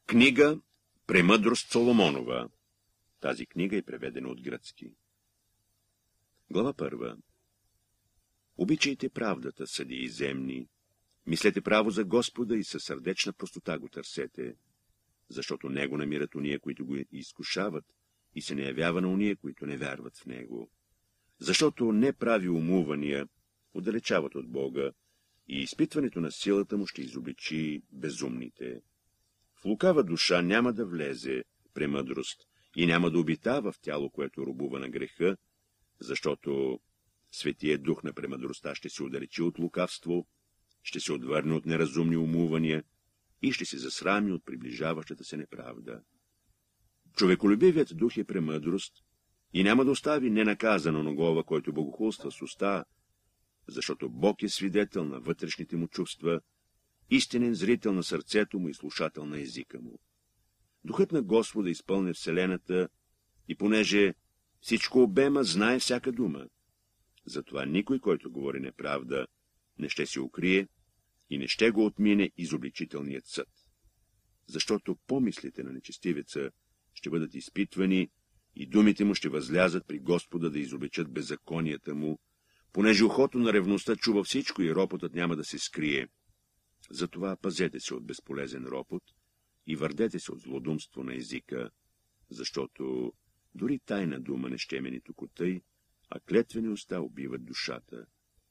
Книга Премъдрост Соломонова. Тази книга е преведена от гръцки. Глава 1. Обичайте правдата, съдии земни. Мислете право за Господа и със сърдечна простота го търсете, защото Него намират уния, които го изкушават, и се не явява на уния, които не вярват в Него. Защото не прави умувания отдалечават от Бога, и изпитването на силата му ще изобличи безумните. В лукава душа няма да влезе премъдрост и няма да обитава в тяло, което робува на греха, защото Светия Дух на премъдростта ще се отдалечи от лукавство, ще се отвърне от неразумни умувания и ще се засрами от приближаващата се неправда. Човеколюбивият дух е премъдрост и няма да остави ненаказано оногова, който богохулства с уста, защото Бог е свидетел на вътрешните му чувства, истинен зрител на сърцето му и слушател на езика му. Духът на Господа изпълни вселената и понеже всичко обема, знае всяка дума. Затова никой, който говори неправда, не ще се укрие и не ще го отмине изобличителният съд. Защото помислите на нечестивеца ще бъдат изпитвани и думите му ще възлязат при Господа да изобличат беззаконията му, понеже ухото на ревността чува всичко и ропотът няма да се скрие. Затова пазете се от безполезен ропот и върдете се от злодумство на езика, защото дори тайна дума не щеме нито котъй, а клетвени уста убиват душата.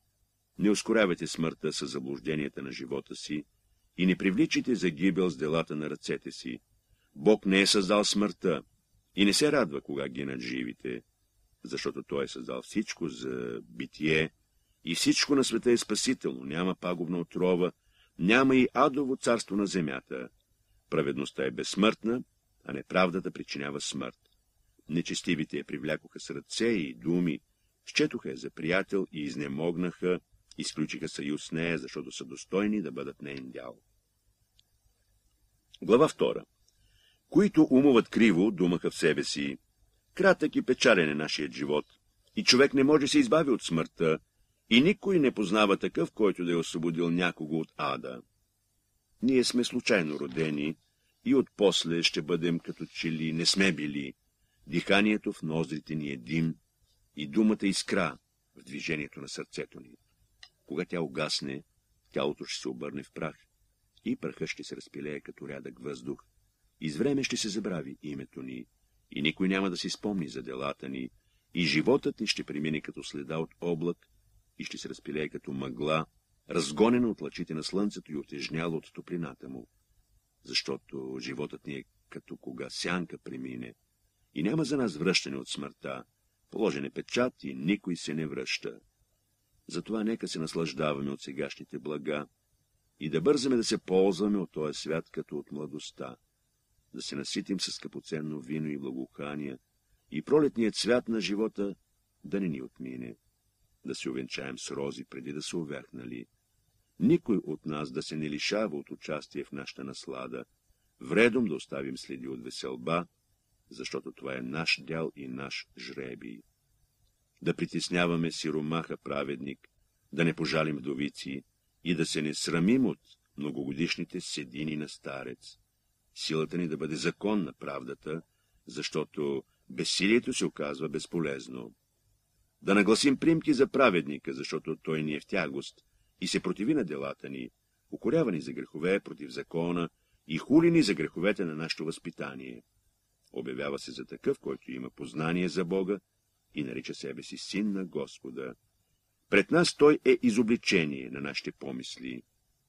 Не ускорявайте смъртта с заблужденията на живота си и не привличайте за гибел с делата на ръцете си. Бог не е създал смъртта и не се радва, кога гинат живите, защото Той е създал всичко за битие и всичко на света е спасително, няма пагубна отрова, няма и адово царство на земята. Праведността е безсмъртна, а неправдата причинява смърт. Нечестивите я привлякоха с ръце и думи, счетоха я за приятел и изнемогнаха, изключиха съюз с нея, защото са достойни да бъдат неин дял. Глава 2. Които умуват криво, думаха в себе си: кратък и печален е нашият живот, и човек не може да се избави от смъртта, и никой не познава такъв, който да е освободил някого от ада. Ние сме случайно родени и отпосле ще бъдем като че ли не сме били. Диханието в ноздрите ни е дим и думата искра в движението на сърцето ни. Кога тя угасне, тялото ще се обърне в прах и прахът ще се разпилее като рядък въздух. И с време ще се забрави името ни и никой няма да си спомни за делата ни и животът ни ще премине като следа от облак и ще се разпилее като мъгла, разгонена от лъчите на слънцето и отежняла от топлината му. Защото животът ни е като кога сянка премине и няма за нас връщане от смъртта, положен е печат и никой се не връща. Затова нека се наслаждаваме от сегашните блага и да бързаме да се ползваме от този свят като от младостта, да се наситим с скъпоценно вино и благоухания и пролетният цвят на живота да не ни отмине, да се увенчаем с рози преди да са увяхнали. Никой от нас да се не лишава от участие в нашата наслада, вредом да оставим следи от веселба, защото това е наш дял и наш жребий. Да притесняваме сиромаха праведник, да не пожалим вдовици и да се не срамим от многогодишните седини на старец. Силата ни да бъде закон на правдата, защото безсилието се оказва безполезно. Да нагласим примки за праведника, защото той ни е в тягост и се противи на делата ни, укорява ни за грехове против закона и хули ни за греховете на нашето възпитание. Обявява се за такъв, който има познание за Бога и нарича себе си син на Господа. Пред нас той е изобличение на нашите помисли.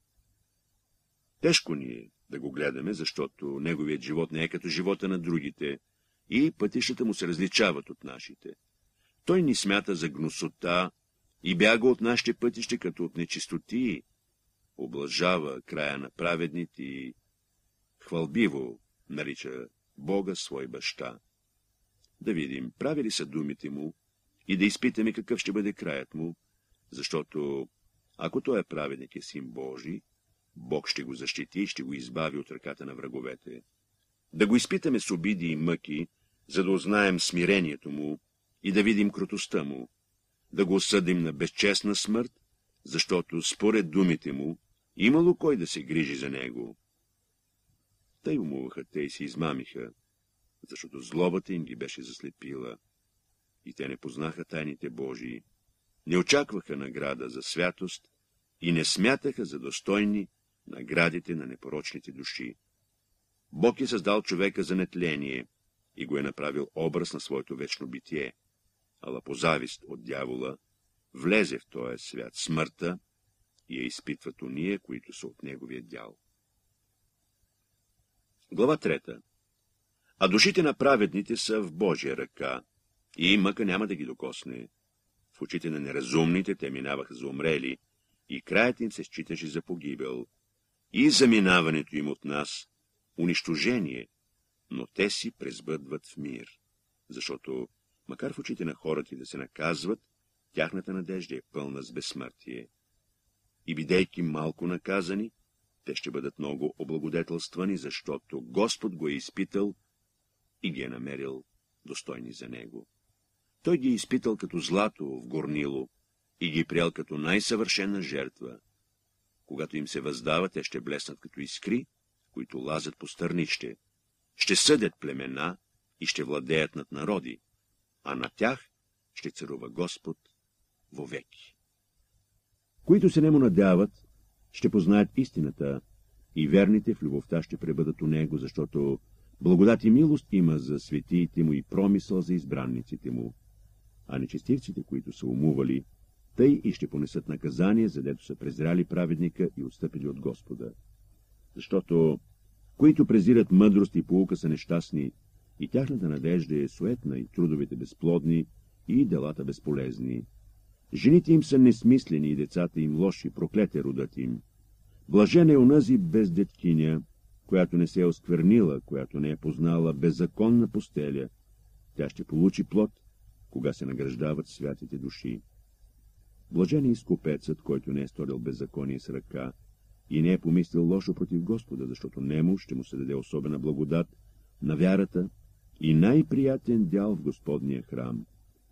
Тежко ни е да го гледаме, защото неговият живот не е като живота на другите и пътищата му се различават от нашите. Той ни смята за гнусота и бяга от нашите пътища като от нечистоти, облажава края на праведните и хвалбиво нарича Бога свой баща. Да видим, прави ли са думите му и да изпитаме какъв ще бъде краят му, защото ако той е праведник и син Божий, Бог ще го защити и ще го избави от ръката на враговете. Да го изпитаме с обиди и мъки, за да узнаем смирението му и да видим кротостта му, да го осъдим на безчестна смърт, защото според думите му имало кой да се грижи за него. Тъй умуваха те и се измамиха, защото злобата им ги беше заслепила и те не познаха тайните Божии, не очакваха награда за святост и не смятаха за достойни наградите на непорочните души. Бог е създал човека за нетление и го е направил образ на своето вечно битие, ала по завист от дявола влезе в този свят смъртта и я изпитват уния, които са от неговия дял. Глава 3. А душите на праведните са в Божия ръка и мъка няма да ги докосне. В очите на неразумните те минаваха за умрели и краят им се считаше за погибел. И заминаването им от нас унищожение, но те си презбъдват в мир, защото, макар в очите на хората да се наказват, тяхната надежда е пълна с безсмъртие. И бидейки малко наказани, те ще бъдат много облагодетелствани, защото Господ го е изпитал и ги е намерил достойни за него. Той ги е изпитал като злато в горнило и ги приял като най-съвършена жертва. Когато им се въздава, те ще блеснат като искри, които лазят по стърнище. Ще съдят племена и ще владеят над народи, а на тях ще царува Господ вовеки. Които се не му надяват, ще познаят истината и верните в любовта ще пребъдат у него, защото благодат и милост има за светиите му и промисъл за избранниците му. А нечестивците, които са умували, тъй и ще понесат наказание, задето са презряли праведника и отстъпили от Господа. Защото, които презират мъдрост и поука, са нещастни, и тяхната надежда е суетна, и трудовете безплодни, и делата безполезни. Жените им са несмислени, и децата им лоши, проклете родът им. Блажена е онази бездеткиня, която не се е осквернила, която не е познала беззаконна постеля. Тя ще получи плод, кога се награждават святите души. Блажен е изкупецът, който не е сторил беззаконие с ръка и не е помислил лошо против Господа, защото нему ще му се даде особена благодат на вярата и най-приятен дял в Господния храм.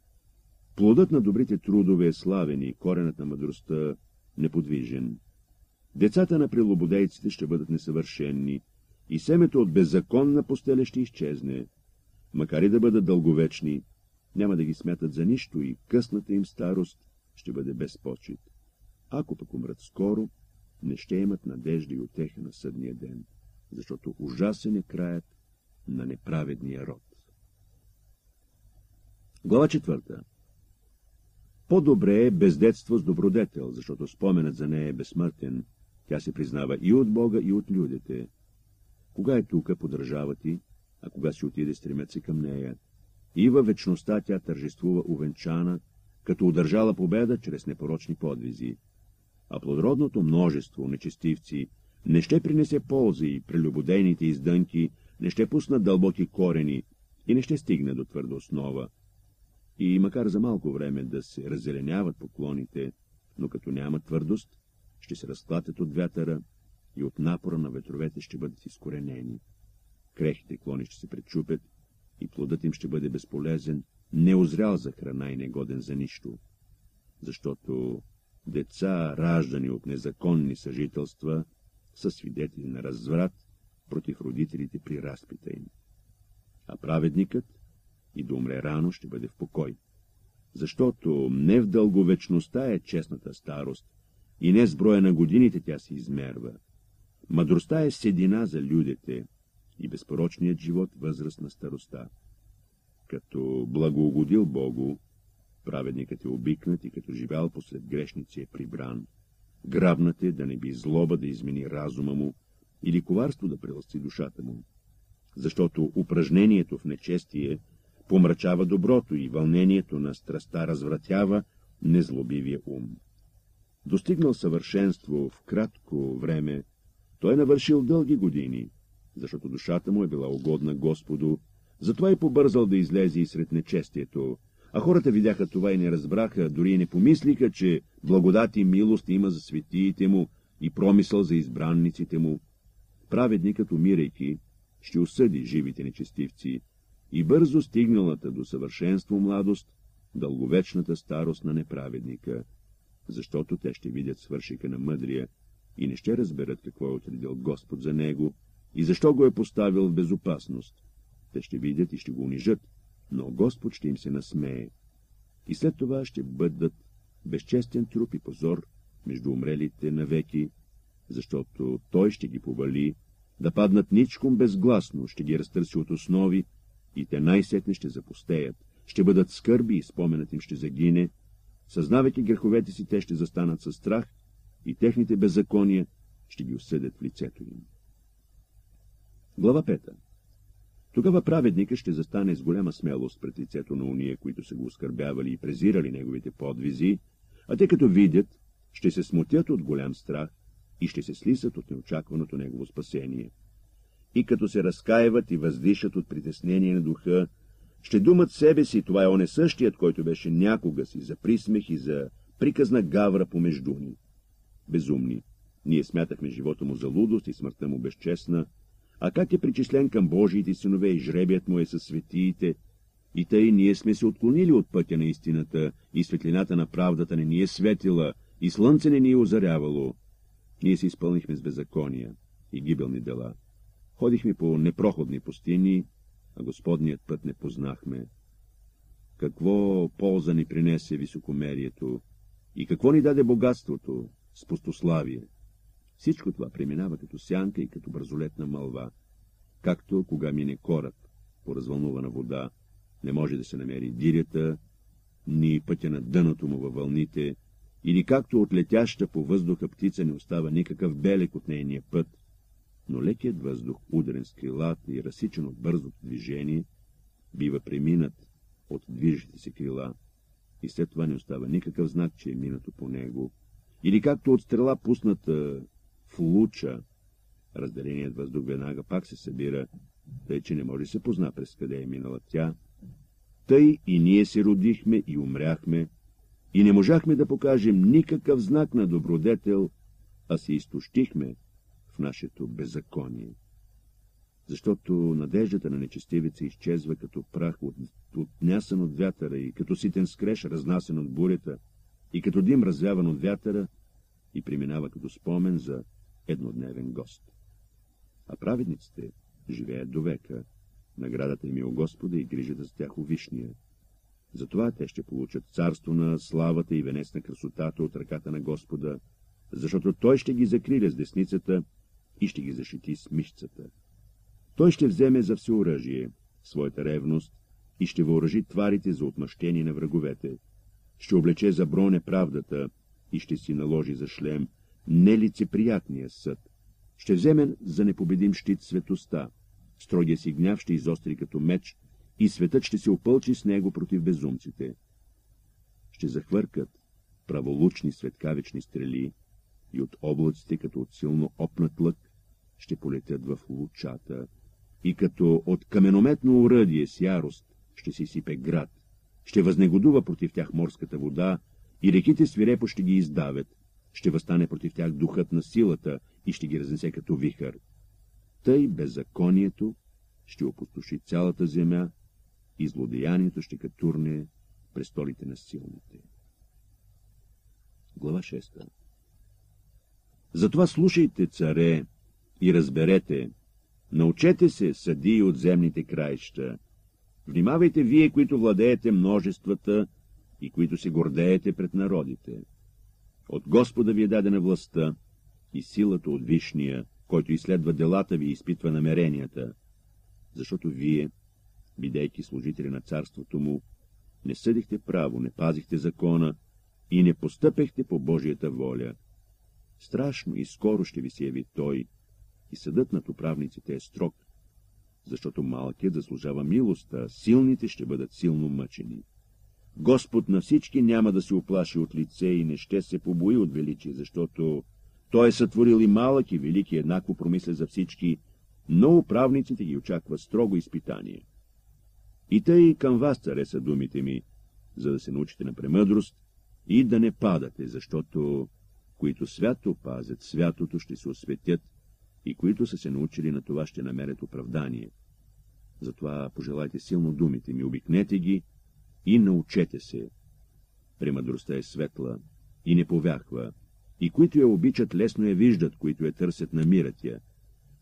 Плодът на добрите трудове е славен и коренът на мъдростта неподвижен. Децата на прелободейците ще бъдат несъвършенни и семето от беззаконна постеля ще изчезне. Макар и да бъдат дълговечни, няма да ги смятат за нищо и късната им старост ще бъде без почит. Ако пък умрат скоро, не ще имат надежда и утеха на съдния ден, защото ужасен е краят на неправедния род. Глава 4. По-добре е бездетство с добродетел, защото споменът за нея е безсмъртен. Тя се признава и от Бога, и от людите. Кога е тука по държава ти, а кога си отиде, стремят се към нея. И във вечността тя тържествува увенчана, като удържала победа чрез непорочни подвизи. А плодородното множество нечестивци не ще принесе ползи и прелюбодейните издънки не ще пуснат дълбоки корени и не ще стигне до твърда основа. И макар за малко време да се раззеленяват поклоните, но като няма твърдост, ще се разклатят от вятъра и от напора на ветровете ще бъдат изкоренени. Крехите клони ще се пречупят и плодът им ще бъде безполезен, неозрял за храна и негоден за нищо. Защото деца, раждани от незаконни съжителства, са свидетели на разврат против родителите при разпита им. А праведникът и да умре рано ще бъде в покой. Защото не в дълговечността е честната старост и не с броя на годините тя се измерва. Мъдростта е седина за людите и безпорочният живот възраст на староста. Като благоугодил Богу, праведникът е обикнат и като живял посред грешници е прибран. Грабнат е да не би злоба да измени разума му или коварство да прелъсти душата му. Защото упражнението в нечестие помрачава доброто и вълнението на страста развратява незлобивия ум. Достигнал съвършенство в кратко време, той е навършил дълги години, защото душата му е била угодна Господу, затова и побързал да излезе и сред нечестието, а хората видяха това и не разбраха, дори и не помислиха, че благодат и милост има за светиите му и промисъл за избранниците му. Праведникът, умирайки, ще осъди живите нечестивци и бързо стигналата до съвършенство младост, дълговечната старост на неправедника, защото те ще видят свършика на мъдрия и не ще разберат какво е отредил Господ за него и защо го е поставил в безопасност. Те ще видят и ще го унижат, но Господ ще им се насмее. И след това ще бъдат безчестен труп и позор между умрелите навеки, защото Той ще ги повали, да паднат ничком безгласно, ще ги разтърси от основи, и те най-сетне ще запустеят, ще бъдат скърби и споменът им ще загине. Съзнавайки греховете си, те ще застанат със страх и техните беззакония ще ги осъдят в лицето им. Глава 5. Тогава праведника ще застане с голяма смелост пред лицето на уния, които са го оскърбявали и презирали неговите подвизи, а те като видят, ще се смутят от голям страх и ще се слисат от неочакваното негово спасение. И като се разкаиват и въздишат от притеснение на духа, ще думат себе си, това е оне същият, който беше някога си за присмех и за приказна гавра помежду ни. Безумни, ние смятахме живота му за лудост и смъртта му безчестна, а как е причислен към Божиите синове и жребият му е със светиите, и тъй ние сме се отклонили от пътя на истината, и светлината на правдата не ни е светила, и слънце не ни е озарявало. Ние се изпълнихме с беззакония и гибелни дела. Ходихме по непроходни пустини, а Господният път не познахме. Какво полза ни принесе високомерието и какво ни даде богатството с пустославие? Всичко това преминава като сянка и като бързолетна мълва, както кога мине кораб по развълнувана вода, не може да се намери дирята, ни пътя на дъното му във вълните, или както от летяща по въздуха птица не остава никакъв белег от нейния път, но лекият въздух, ударен с крилата и разсичен от бързото движение, бива преминат от движещите се крила, и след това не остава никакъв знак, че е минато по него, или както от стрела пусната в луча, разделеният въздух веднага пак се събира, тъй че не може да се позна през къде е минала тя. Тъй и ние се родихме и умряхме, и не можахме да покажем никакъв знак на добродетел, а се изтощихме в нашето беззаконие. Защото надеждата на нечестивица изчезва като прах, отнясан от вятъра, и като ситен скреш, разнасен от бурята, и като дим, развяван от вятъра, и преминава като спомен за еднодневен гост. А праведниците живеят до века, наградата им е у Господа и грижата за тях у Вишния. Затова те ще получат царство на славата и венец на красотата от ръката на Господа, защото Той ще ги закриля с десницата и ще ги защити с мишцата. Той ще вземе за всеоръжие своята ревност и ще въоръжи тварите за отмъщение на враговете. Ще облече за броне правдата и ще си наложи за шлем нелицеприятния съд. Ще вземе за непобедим щит светостта. Строгия си гняв ще изостри като меч и светът ще се опълчи с него против безумците. Ще захвъркат праволучни светкавични стрели и от облаците, като от силно опнат лък, ще полетят в лучата и като от каменометно оръдие с ярост ще си сипе град. Ще възнегодува против тях морската вода и реките свирепо ще ги издавят. Ще въстане против тях духът на силата и ще ги разнесе като вихър. Тъй беззаконието ще опустоши цялата земя и злодеянието ще катурне престолите на силните. Глава 6. Затова слушайте, царе, и разберете, научете се, съдии от земните краища. Внимавайте вие, които владеете множествата и които се гордеете пред народите. От Господа ви е дадена властта и силата от Вишния, който изследва делата ви и изпитва намеренията, защото вие, бидейки служители на царството му, не съдихте право, не пазихте закона и не постъпехте по Божията воля. Страшно и скоро ще ви се яви той, и съдът над управниците е строг, защото малкият заслужава милост, а силните ще бъдат силно мъчени. Господ на всички няма да се уплаши от лице и не ще се побои от величие, защото Той е сътворил и малък и велики, еднакво промисля за всички, но управниците ги очаква строго изпитание. И тъй към вас, царе, са думите ми, за да се научите на премъдрост и да не падате, защото които свято пазят святото, ще се осветят, и които са се научили на това, ще намерят оправдание. Затова пожелайте силно думите ми, обикнете ги и научете се. Премъдростта е светла и не повяхва, и които я обичат, лесно я виждат, които я търсят, намират я.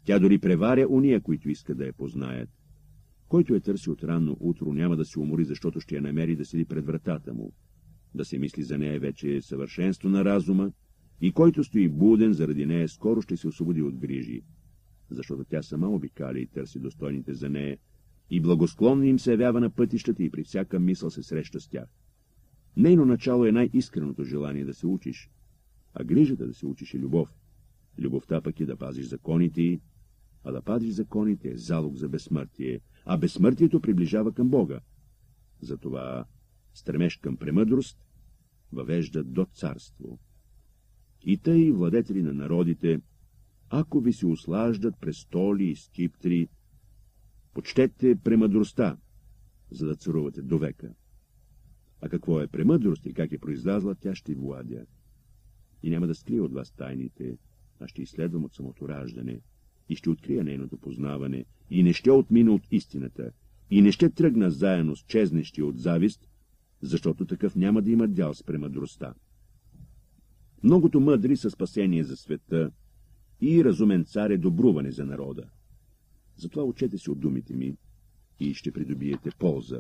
Тя дори преваря уния, които иска да я познаят. Който я търси от ранно утро, няма да се умори, защото ще я намери да седи пред вратата му. Да се мисли за нея вече е съвършенство на разума, и който стои буден заради нея, скоро ще се освободи от грижи, защото тя сама обикаля и търси достойните за нея, и благосклонно им се явява на пътищата и при всяка мисъл се среща с тях. Нейно начало е най-искреното желание да се учиш, а грижата да се учиш е любов. Любовта пък е да пазиш законите й, а да пазиш законите е залог за безсмъртие, а безсмъртието приближава към Бога. Затова стремеж към премъдрост въвежда до царство. И тъй, владетели на народите, ако ви се услаждат престоли и скиптри, почтете премъдростта, за да царувате до века. А какво е премъдрост и как е произлязла, тя ще владя. И няма да скрия от вас тайните, а ще изследвам от самото раждане, и ще открия нейното познаване, и не ще отмина от истината, и не ще тръгна заедно с чезнещия от завист, защото такъв няма да има дял с премъдростта. Многото мъдри са спасение за света, и разумен цар е добруване за народа. Затова учете се от думите ми и ще придобиете полза.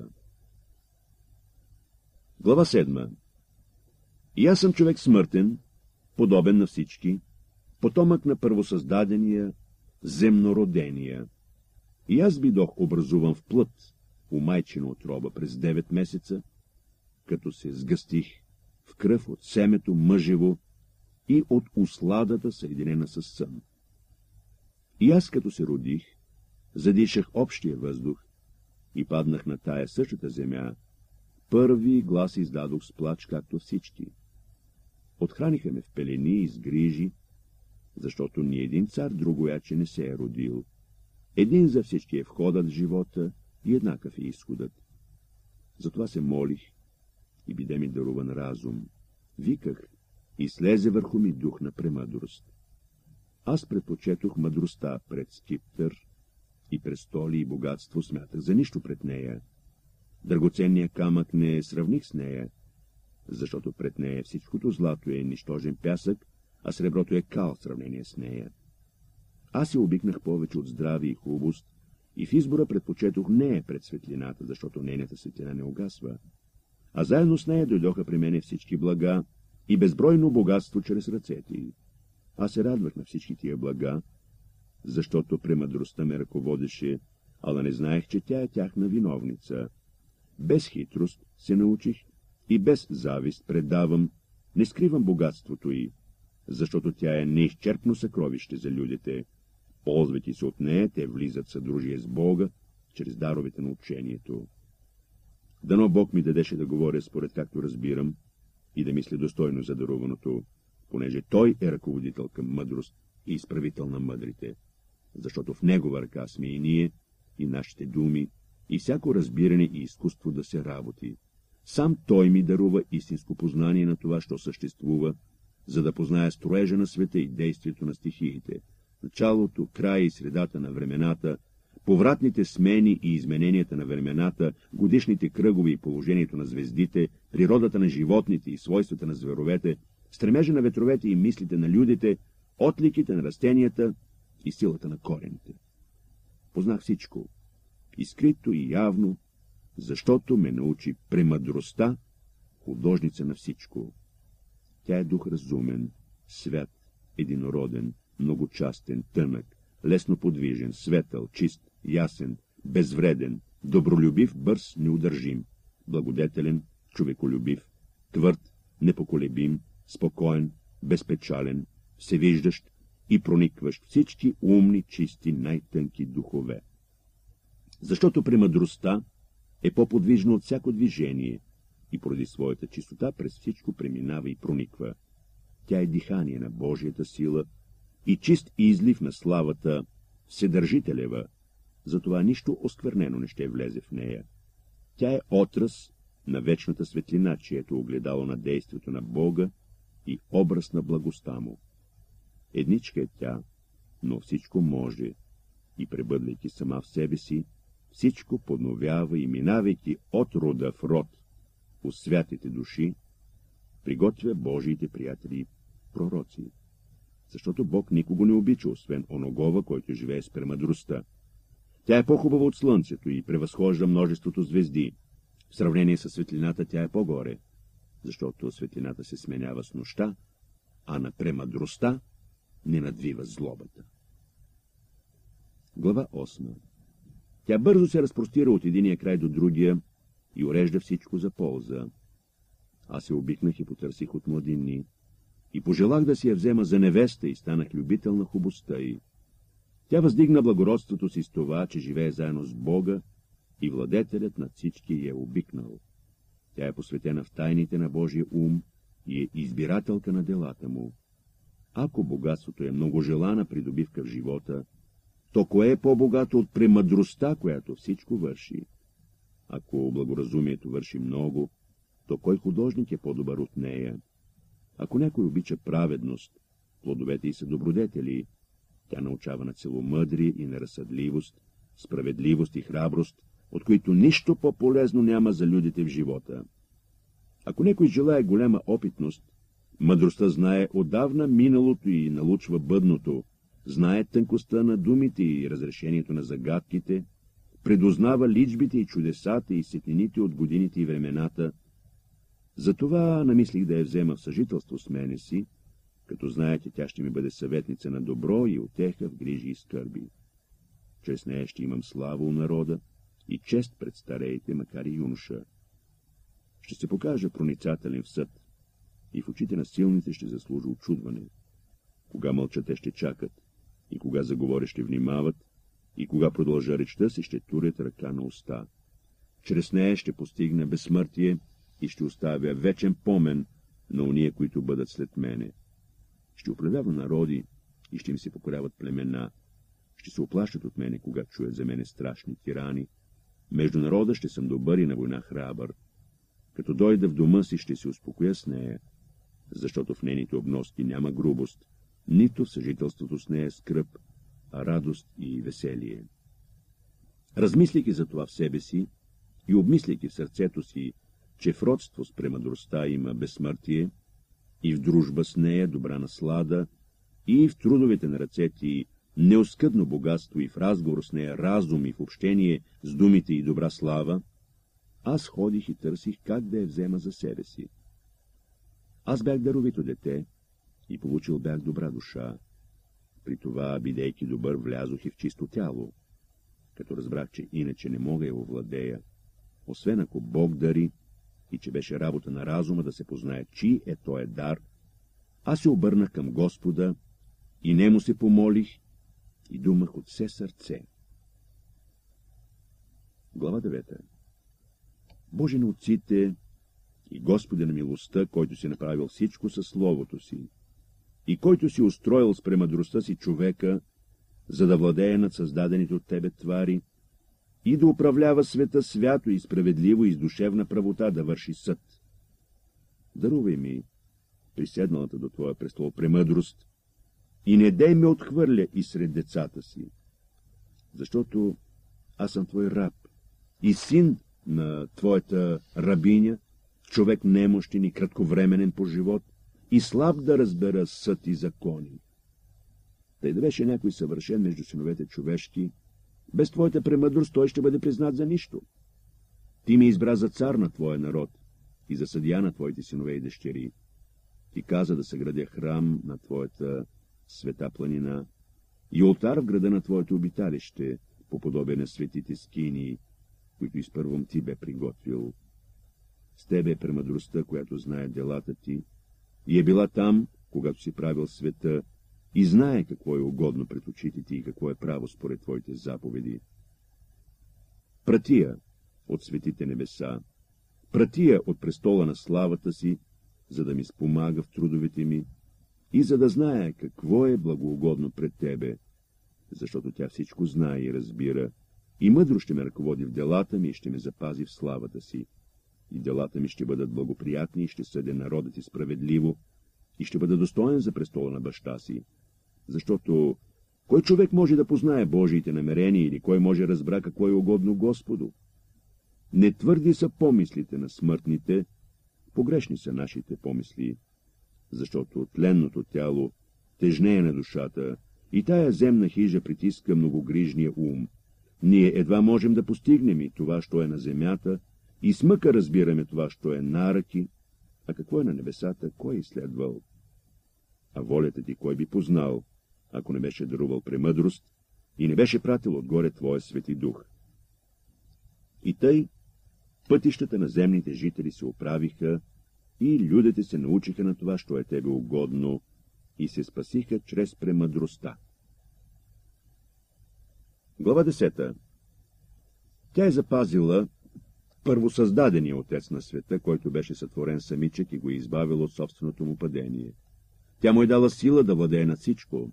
Глава 7. И аз съм човек смъртен, подобен на всички, потомък на първосъздадения, земнородения. И аз бидох образуван в плът, у майчина утроба през 9 месеца, като се сгъстих в кръв от семето мъжево и от усладата, съединена с сън. И аз, като се родих, задишах общия въздух и паднах на тая същата земя, първи глас издадох с плач, както всички. Отхраниха ме в пелени и с грижи, защото ни един цар другояче не се е родил. Един за всички е входът в живота и еднакъв е изходът. Затова се молих и биде ми даруван разум. Виках и слезе върху ми дух на премъдрост. Аз предпочетох мъдростта пред скиптър и престоли и богатство смятах за нищо пред нея. Драгоценния камък не сравних с нея, защото пред нея всичкото злато е нищожен пясък, а среброто е кал в сравнение с нея. Аз се обикнах повече от здраве и хубост, и в избора предпочетох нея пред светлината, защото нейната светлина не угасва. А заедно с нея дойдоха при мене всички блага и безбройно богатство чрез ръцете й. Аз се радвах на всички тия блага, защото премъдростта ме ръководеше, ала не знаех, че тя е тяхна виновница. Без хитрост се научих и без завист предавам, не скривам богатството й, защото тя е неизчерпно съкровище за людите. Ползвайки се от нея, те влизат в съдружие с Бога, чрез даровете на учението. Дано Бог ми дадеше да говоря според както разбирам и да мисля достойно за даруваното, понеже Той е ръководител към мъдрост и изправител на мъдрите, защото в Негова ръка сме и ние, и нашите думи, и всяко разбиране и изкуство да се работи. Сам Той ми дарува истинско познание на това, що съществува, за да позная строежа на света и действието на стихиите, началото, края и средата на времената, повратните смени и измененията на времената, годишните кръгове и положението на звездите, природата на животните и свойствата на зверовете, стремежа на ветровете и мислите на людите, отликите на растенията и силата на корените. Познах всичко, и скрито и явно, защото ме научи премъдростта, художница на всичко. Тя е дух разумен, свят, единороден, многочастен, тънък, лесно подвижен, светъл, чист, ясен, безвреден, добролюбив, бърз, неудържим, благодетелен, човеколюбив, твърд, непоколебим, спокоен, безпечален, всевиждащ и проникващ всички умни, чисти, най-тънки духове. Защото премъдростта е по-подвижна от всяко движение и поради своята чистота през всичко преминава и прониква. Тя е дихание на Божията сила и чист излив на славата Вседържителева, затова нищо осквернено не ще влезе в нея. Тя е отраз на вечната светлина, чието огледало на действието на Бога и образ на благостта му. Едничка е тя, но всичко може, и пребъдвайки сама в себе си, всичко подновява и минавайки от рода в род у святите души, приготвя Божиите приятели пророци. защото Бог никого не обича, освен оногова, който живее с премъдростта. Тя е по-хубава от слънцето и превъзхожда множеството звезди. В сравнение с светлината тя е по-горе, защото светлината се сменява с нощта, а на премъдростта не надвива злобата. Глава 8. Тя бързо се разпростира от единия край до другия и урежда всичко за полза. Аз се обикнах и потърсих от младини, и пожелах да си я взема за невеста и станах любител на хубостта й. Тя въздигна благородството си с това, че живее заедно с Бога и владетелят над всички я е обикнал. Тя е посветена в тайните на Божия ум и е избирателка на делата му. Ако богатството е много желана придобивка в живота, то кое е по-богато от премъдростта, която всичко върши? Ако благоразумието върши много, то кой художник е по-добър от нея? Ако някой обича праведност, плодовете й са добродетели. Тя научава на целомъдрие и на разсъдливост, справедливост и храброст, от които нищо по-полезно няма за людите в живота. Ако някой желае голяма опитност, мъдростта знае отдавна миналото и налучва бъдното, знае тънкостта на думите и разрешението на загадките, предузнава личбите и чудесата и сетнините от годините и времената. Затова намислих да я взема в съжителство с мене си, като знаете, тя ще ми бъде съветница на добро и утеха в грижи и скърби. Чрез нея ще имам слава у народа и чест пред стареите, макар и юноша. Ще се покажа проницателен в съд и в очите на силните ще заслужа очудване. Кога мълчат, те ще чакат, и кога заговоря, ще внимават, и кога продължа речта си, ще турят ръка на уста. Чрез нея ще постигна безсмъртие и ще оставя вечен помен на уния, които бъдат след мене. Ще управлява народи и ще им се покоряват племена. Ще се оплащат от мене, когато чуят за мене страшни тирани. Между народа ще съм добър и на война храбър. Като дойда в дома си, ще се успокоя с нея, защото в нейните обноски няма грубост, нито в съжителството с нея скръб, а радост и веселие. Размислики за това в себе си и обмисляйки в сърцето си, че в родство с премъдростта има безсмъртие, и в дружба с нея добра наслада, и в трудовете на ръцете й неоскъдно богатство, и в разговор с нея разум, и в общение с думите и добра слава, аз ходих и търсих как да я взема за себе си. Аз бях даровито дете и получил бях добра душа. При това, бидейки добър, влязох и в чисто тяло. Като разбрах, че иначе не мога я овладея, освен ако Бог дари, и че беше работа на разума да се познае, чий е този дар, аз се обърнах към Господа и нему се помолих и думах от все сърце. Глава 9. Боже на отците и Господи на милостта, който си направил всичко със словото си и който си устроил с премъдростта си човека, за да владее над създадените от тебе твари и да управлява света свято и справедливо и с душевна правота да върши съд. Дарувай ми приседналата до Твоя престол премъдрост и не дей ме отхвърля и сред децата си, защото аз съм Твой раб и син на Твоята рабиня, човек немощен и кратковременен по живот и слаб да разбера съд и закони. Тъй да беше някой съвършен между синовете човешки, без Твоята премъдрост той ще бъде признат за нищо. Ти ме избра за цар на Твоя народ и за съдия на Твоите синове и дъщери. Ти каза да съградя храм на Твоята света планина и олтар в града на Твоето обиталище, по подобие на светите скинии, които изпървом Ти бе приготвил. С Тебе е премъдростта, която знае делата Ти, и е била там, когато си правил света, и знае какво е угодно пред очите Ти и какво е право според Твоите заповеди. Пратия от светите небеса, пратия от престола на славата си, за да ми спомага в трудовете ми и за да знае какво е благоугодно пред Тебе, защото тя всичко знае и разбира, и мъдро ще ме ръководи в делата ми и ще ме запази в славата си. И делата ми ще бъдат благоприятни и ще съдя народът Ти справедливо и ще бъда достоен за престола на баща си. Защото кой човек може да познае Божиите намерения или кой може разбра какво е угодно Господу? Не твърди са помислите на смъртните, погрешни са нашите помисли, защото тленното тяло тежнее на душата, и тая земна хижа притиска многогрижния ум. Ние едва можем да постигнем и това, що е на земята, и с мъка разбираме това, що е на ръки, а какво е на небесата, кой е изследвал? А волята ти кой би познал, ако не беше дарувал премъдрост и не беше пратил отгоре твоя свети дух? И тъй пътищата на земните жители се оправиха и людите се научиха на това, що е тебе угодно, и се спасиха чрез премъдростта. Глава 10. Тя е запазила първосъздадения отец на света, който беше сътворен самичък и го е избавил от собственото му падение. Тя му е дала сила да владее на всичко,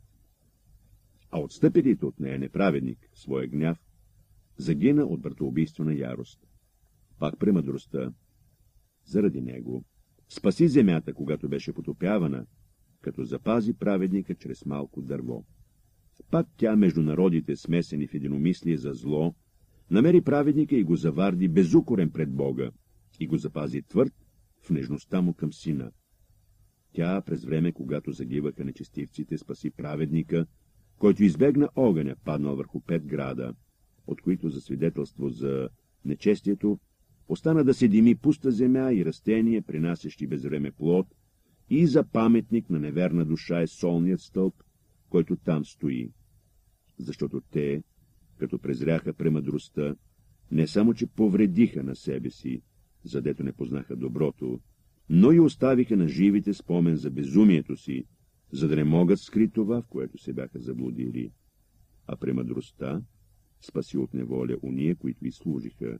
а отстъпилите от нея неправедник, своя гняв, загина от братоубийствена ярост. Пак премъдростта, заради него, спаси земята, когато беше потопявана, като запази праведника чрез малко дърво. Пак тя между народите, смесени в единомислие за зло, намери праведника и го заварди безукорен пред Бога, и го запази твърд в нежността му към сина. Тя през време, когато загиваха нечестивците, спаси праведника, който избегна огъня, паднал върху 5 града, от които за свидетелство за нечестието остана да се дими пуста земя и растения, принасящи без време плод, и за паметник на неверна душа е солният стълб, който там стои. Защото те, като презряха премъдростта, не само че повредиха на себе си, задето не познаха доброто, но и оставиха на живите спомен за безумието си, за да не могат скри това, в което се бяха заблудили. А премъдростта спаси от неволя уния, които й служиха.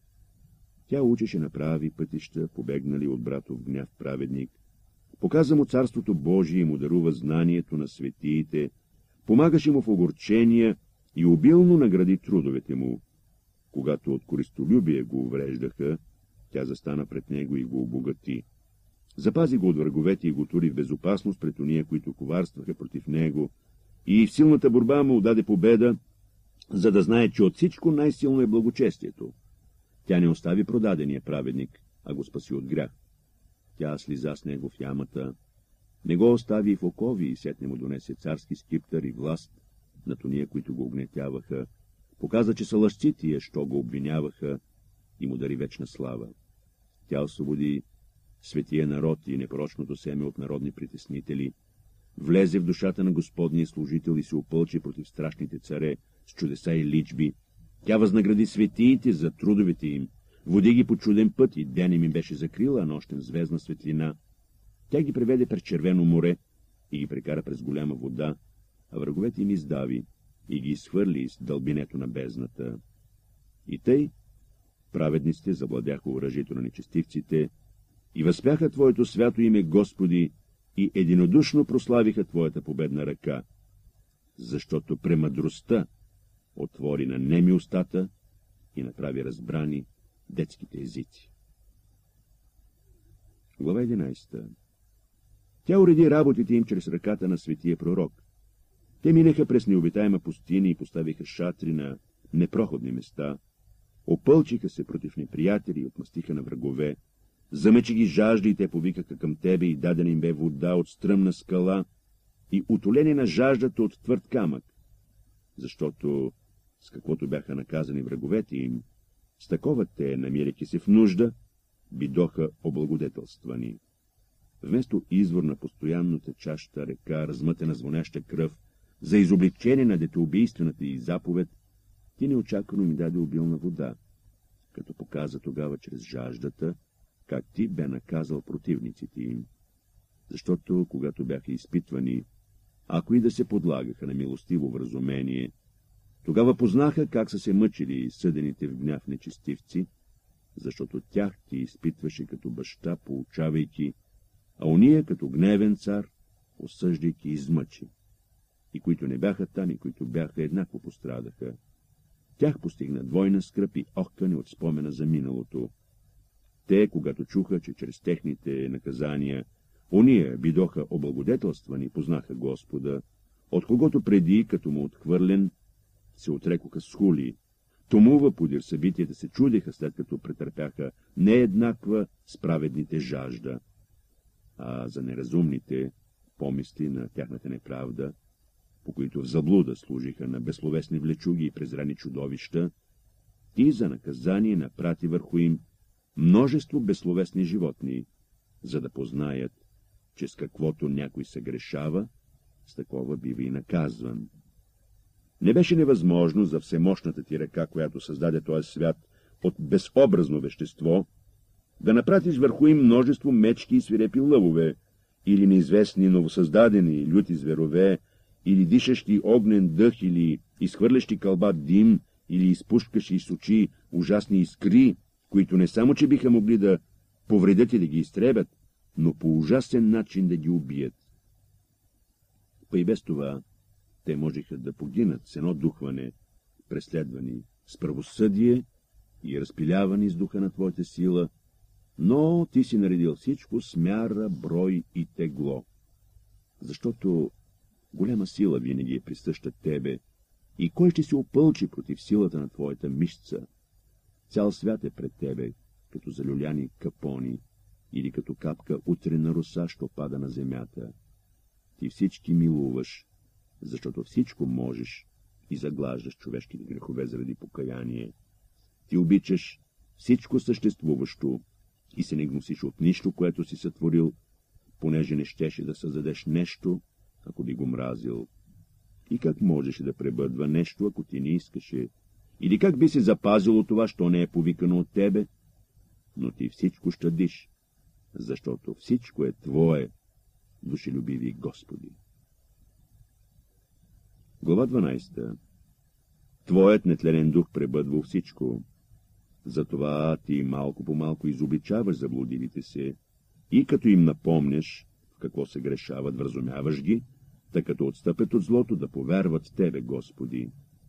Тя учеше направи пътища, побегнали от братов гняв праведник, показа му царството Божие и му дарува знанието на светиите, помагаше му в огорчения и обилно награди трудовете му. Когато от користолюбие го увреждаха, тя застана пред него и го обогати. Запази го от враговете и го тури в безопасност пред ония, които коварстваха против него, и в силната борба му даде победа, за да знае, че от всичко най-силно е благочестието. Тя не остави продадения праведник, а го спаси от грях. Тя слиза с него в ямата, не го остави в окови и сетне му донесе царски скиптър и власт над ония, които го огнетяваха, показа, че са лъжци тия, що го обвиняваха, и му дари вечна слава. Тя освободи светия народ и непорочното семе от народни притеснители, влезе в душата на Господния служител и се опълчи против страшните царе с чудеса и личби. Тя възнагради светиите за трудовете им, води ги по чуден път и ден им беше закрила, а нощем звездна светлина. Тя ги преведе през червено море и ги прекара през голяма вода, а враговете им издави и ги изхвърли из дълбинето на бездната. И тъй праведниците завладяха оръжието на нечестивците и възпяха Твоето свято име, Господи, и единодушно прославиха Твоята победна ръка, защото премъдростта отвори на неми устата и направи разбрани детските езици. Глава 11. Тя уреди работите им чрез ръката на светия пророк. Те минаха през необитаема пустиня и поставиха шатри на непроходни места, опълчиха се против неприятели и отмъстиха на врагове, замъчи ги жажда и те повикаха към тебе и дадена им бе вода от стръмна скала и утоление на жаждата от твърд камък, защото с каквото бяха наказани враговете им, с такова те, намирайки се в нужда, бидоха облагодетелствани. Вместо извор на постоянно течаща река, размътена звъняща кръв, за изобличение на детоубийствената и заповед, ти неочаквано ми даде обилна вода, като показа тогава чрез жаждата, как ти бе наказал противниците им. Защото, когато бяха изпитвани, ако и да се подлагаха на милостиво вразумение, тогава познаха как са се мъчили съдените в гняв нечестивци, защото тях ти изпитваше като баща, поучавайки, а уния като гневен цар, осъждайки измъчи. И които не бяха там, и които бяха, еднакво пострадаха. Тях постигна двойна скръп и охкане от спомена за миналото. Те, когато чуха, че чрез техните наказания уния бидоха облагодетелствани, познаха Господа, от когото преди, като му отхвърлен, се отрекоха с хули. Томува подир събитията се чудеха, след като претърпяха нееднаква с праведните жажда. А за неразумните помисли на тяхната неправда, по които в заблуда служиха на безсловесни влечуги и презрани чудовища, ти за наказание напрати върху им множество безсловесни животни, за да познаят, че с каквото някой се грешава, с такова бива и наказван. Не беше невъзможно за всемощната ти ръка, която създаде този свят от безобразно вещество, да напратиш върху им множество мечки и свирепи лъвове, или неизвестни новосъздадени люти зверове, или дишащи огнен дъх, или изхвърлящи кълба дим, или изпускащи с очи ужасни искри, които не само, че биха могли да повредят и да ги изтребят, но по ужасен начин да ги убият. Па и без това те можеха да погинат с едно духване, преследвани с правосъдие и разпилявани с духа на твоята сила, но ти си наредил всичко с мяра, брой и тегло, защото голяма сила винаги е присъща тебе, и кой ще се опълчи против силата на твоята мишца? Цял свят е пред тебе, като залюляни капони, или като капка утрена роса, що пада на земята. Ти всички милуваш, защото всичко можеш и заглаждаш човешките грехове заради покаяние. Ти обичаш всичко съществуващо и се не гносиш от нищо, което си сътворил, понеже не щеше да създадеш нещо, ако би го мразил. И как можеш да пребъдва нещо, ако ти не искаше? Или как би се запазило това, що не е повикано от тебе? Но ти всичко щадиш, защото всичко е твое, душелюбиви Господи. Глава 12. Твоят нетленен дух пребъдва всичко. Затова ти малко по малко изобличаваш заблудилите се и като им напомняш в какво се грешават, вразумяваш ги, тъй като отстъпят от злото да повярват в тебе, Господи.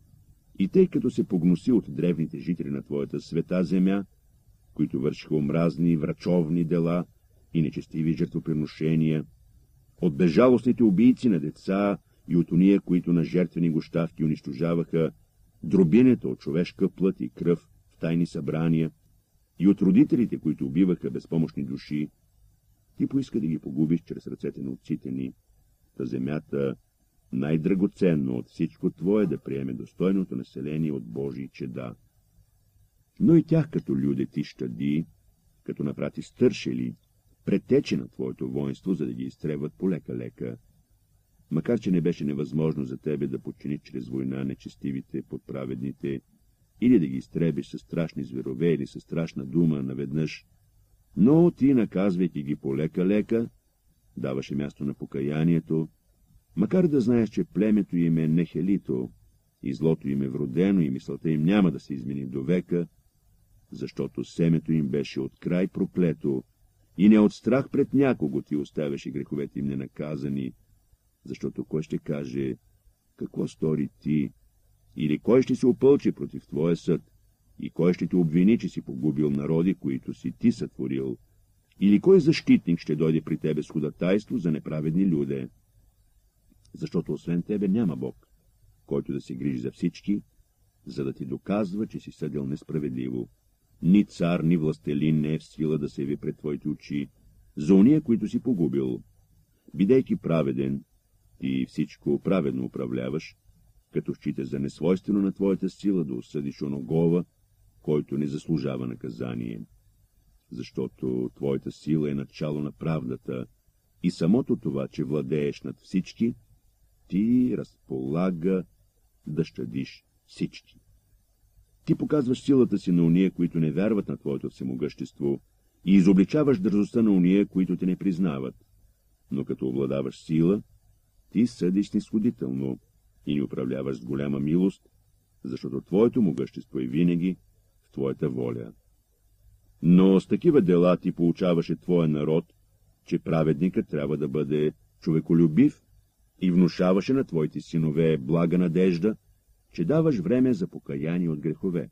И тъй като се погноси от древните жители на твоята света земя, които вършиха омразни, врачовни дела и нечестиви жертвоприношения, от безжалостните убийци на деца и от ония, които на жертвени гощавки унищожаваха дробинето от човешка плът и кръв в тайни събрания, и от родителите, които убиваха безпомощни души, ти поиска да ги погубиш чрез ръцете на отците ни, та земята, най-драгоценно от всичко твое, да приеме достойното население от Божии чеда. Но и тях като люде ти щади, като напрати стършели, претече на твоето воинство, за да ги изтребват полека-лека. Макар че не беше невъзможно за тебе да подчиниш чрез война нечестивите под праведните, или да ги изтребиш със страшни зверове или със страшна дума наведнъж, но ти, наказвайки ги полека-лека, даваше място на покаянието, макар да знаеш, че племето им е нехелито, и злото им е вродено, и мисълта им няма да се измени до века, защото семето им беше от край проклето, и не от страх пред някого ти оставяше греховете им ненаказани, защото кой ще каже, какво стори ти, или кой ще се опълчи против твоя съд, и кой ще те обвини, че си погубил народи, които си ти сътворил, или кой защитник ще дойде при тебе с ходатайство за неправедни люде? Защото освен тебе няма Бог, който да се грижи за всички, за да ти доказва, че си съдил несправедливо. Ни цар, ни властелин не е в сила да се яви пред твоите очи за ония, които си погубил. Бидейки праведен, ти всичко праведно управляваш, като считаш за несвойствено на твоята сила да осъдиш оногова, който не заслужава наказание. Защото твоята сила е начало на правдата и самото това, че владееш над всички, ти разполага да щадиш всички. Ти показваш силата си на уния, които не вярват на твоето всемогъщество, и изобличаваш дързостта на уния, които те не признават. Но като обладаваш сила, ти съдиш снисходително и ни управляваш с голяма милост, защото твоето могъщество е винаги в твоята воля. Но с такива дела ти получаваше твоя народ, че праведникът трябва да бъде човеколюбив, и внушаваше на твоите синове блага надежда, че даваш време за покаяние от грехове.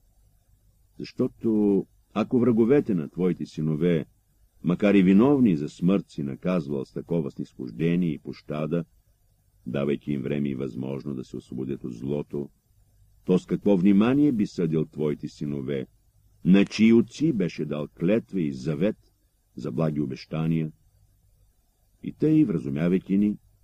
Защото ако враговете на твоите синове, макар и виновни за смърт, си наказвал с такова снисхождение и пощада, давайки им време и възможно да се освободят от злото, то с какво внимание би съдил твоите синове, на чии отци беше дал клетва и завет за благи обещания? И тъй, вразумявайки ни,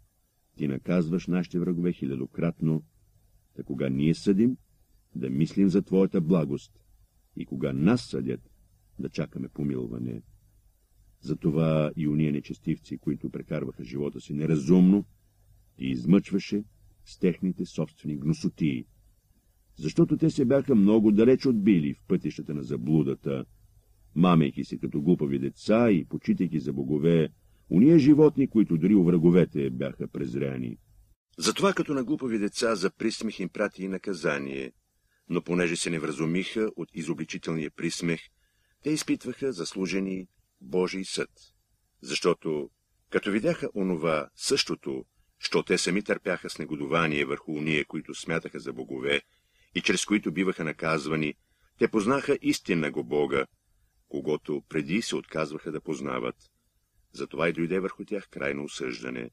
ти наказваш нашите врагове хилядократно, та кога ние съдим, да мислим за твоята благост, и кога нас съдят, да чакаме помилване. Затова и уния нечестивци, които прекарваха живота си неразумно, ти измъчваше с техните собствени гносотии, защото те се бяха много далеч отбили в пътищата на заблудата, мамейки се като глупави деца и почитайки за богове уния животни, които дори у враговете бяха презряни. Затова като на глупави деца за присмех им прати и наказание, но понеже се не вразумиха от изобличителния присмех, те изпитваха заслужени Божий съд, защото като видяха онова същото, що те сами търпяха с негодование върху уния, които смятаха за богове и чрез които биваха наказвани, те познаха истинного Бога, когото преди се отказваха да познават. Затова и дойде върху тях крайно осъждане.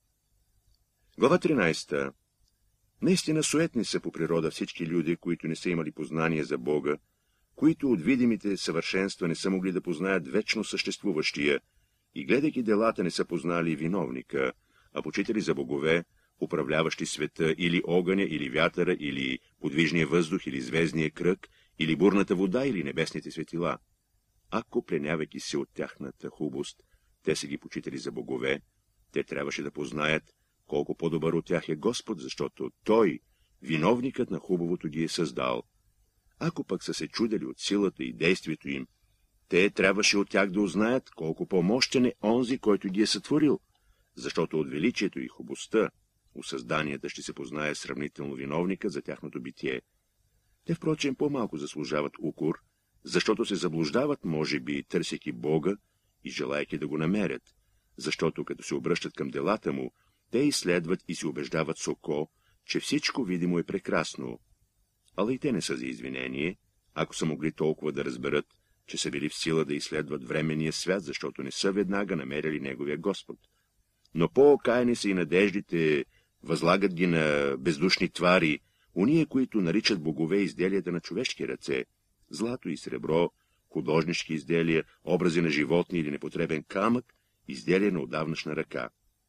Глава 13. Наистина суетни са по природа всички люди, които не са имали познание за Бога, които от видимите съвършенства не са могли да познаят вечно съществуващия и гледайки делата не са познали виновника, а почитали за богове, управляващи света, или огъня, или вятъра, или подвижния въздух, или звездния кръг, или бурната вода, или небесните светила. Ако, пленявайки се от тяхната хубост, те са ги почитали за богове, те трябваше да познаят колко по-добър от тях е Господ, защото Той, виновникът на хубавото, ги е създал. Ако пък са се чудели от силата и действието им, те трябваше от тях да узнаят колко по-мощен е онзи, който ги е сътворил, защото от величието и хубостта у създанията ще се познае сравнително виновника за тяхното битие. Те, впрочем, по-малко заслужават укор, защото се заблуждават, може би, търсейки Бога и желайки да го намерят, защото като се обръщат към делата му, те изследват и се убеждават с око, че всичко видимо е прекрасно. Ала и те не са за извинение, ако са могли толкова да разберат, че са били в сила да изследват временния свят, защото не са веднага намерили неговия Господ. Но по-окаяни са и надеждите, възлагат ги на бездушни твари, уния, които наричат богове изделията на човешки ръце, злато и сребро, художнически изделия, образи на животни или непотребен камък, изделия на отдавнашна ръка.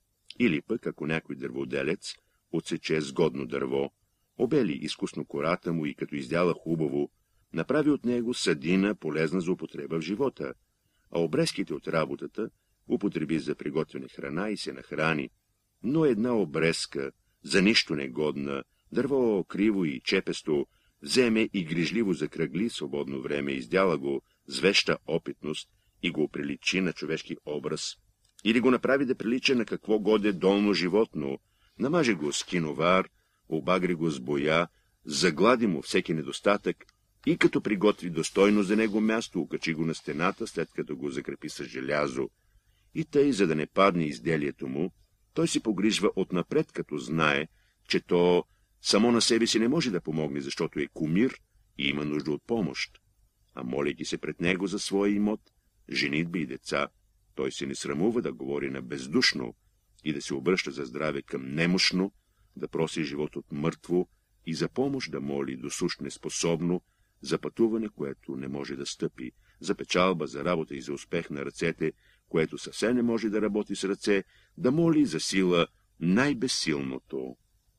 Или пък, ако някой дърводелец отсече сгодно дърво, обели изкусно кората му и като издяла хубаво, направи от него съдина, полезна за употреба в живота, а обрезките от работата употреби за приготвяне храна и се нахрани, но една обрезка, за нищо негодна, дърво криво и чепесто, вземе и грижливо закръгли свободно време, издяла го с веща опитност и го приличи на човешки образ, или го направи да прилича на какво годе долно животно, намаже го с киновар, обагри го с боя, заглади му всеки недостатък и като приготви достойно за него място, окачи го на стената, след като го закрепи с желязо. И тъй, за да не падне изделието му, той се погрижва отнапред, като знае, че то само на себе си не може да помогне, защото е кумир и има нужда от помощ. А молейки се пред него за своя имот, женитби и деца, той се не срамува да говори на бездушно и да се обръща за здраве към немощно, да проси живот от мъртво и за помощ да моли досуш неспособно, за пътуване, което не може да стъпи, за печалба, за работа и за успех на ръцете, което съвсем не може да работи с ръце, да моли за сила най-безсилното.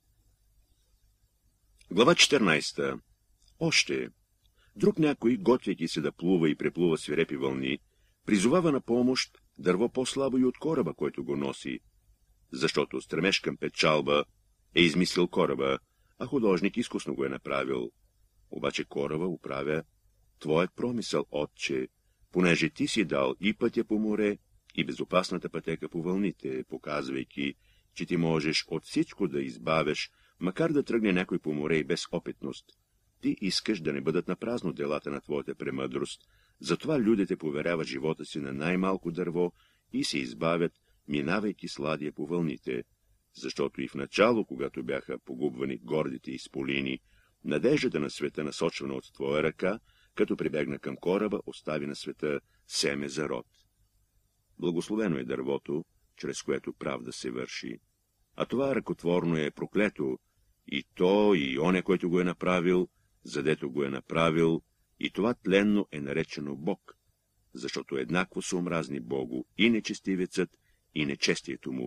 Глава 14. Още. Друг някой, готвейки се да плува и преплува свирепи вълни, призовава на помощ дърво по-слабо и от кораба, който го носи, защото стремеж към печалба е измислил кораба, а художник изкусно го е направил. Обаче кораба управя твоят промисъл, отче, понеже ти си дал и пътя по море, и безопасната пътека по вълните, показвайки, че ти можеш от всичко да избавиш, макар да тръгне някой по море и без опитност. Ти искаш да не бъдат напразно делата на твоята премъдрост, затова людите поверяват живота си на най-малко дърво и се избавят, минавайки сладия по вълните, защото и в начало, когато бяха погубвани гордите изполини, надеждата на света, насочвана от твоя ръка, като прибегна към кораба, остави на света семе за род. Благословено е дървото, чрез което правда се върши. А това ръкотворно е проклето, и то, и оня, който го е направил, задето го е направил, и това тленно е наречено Бог, защото еднакво са омразни Богу и нечестивецът, и нечестието му,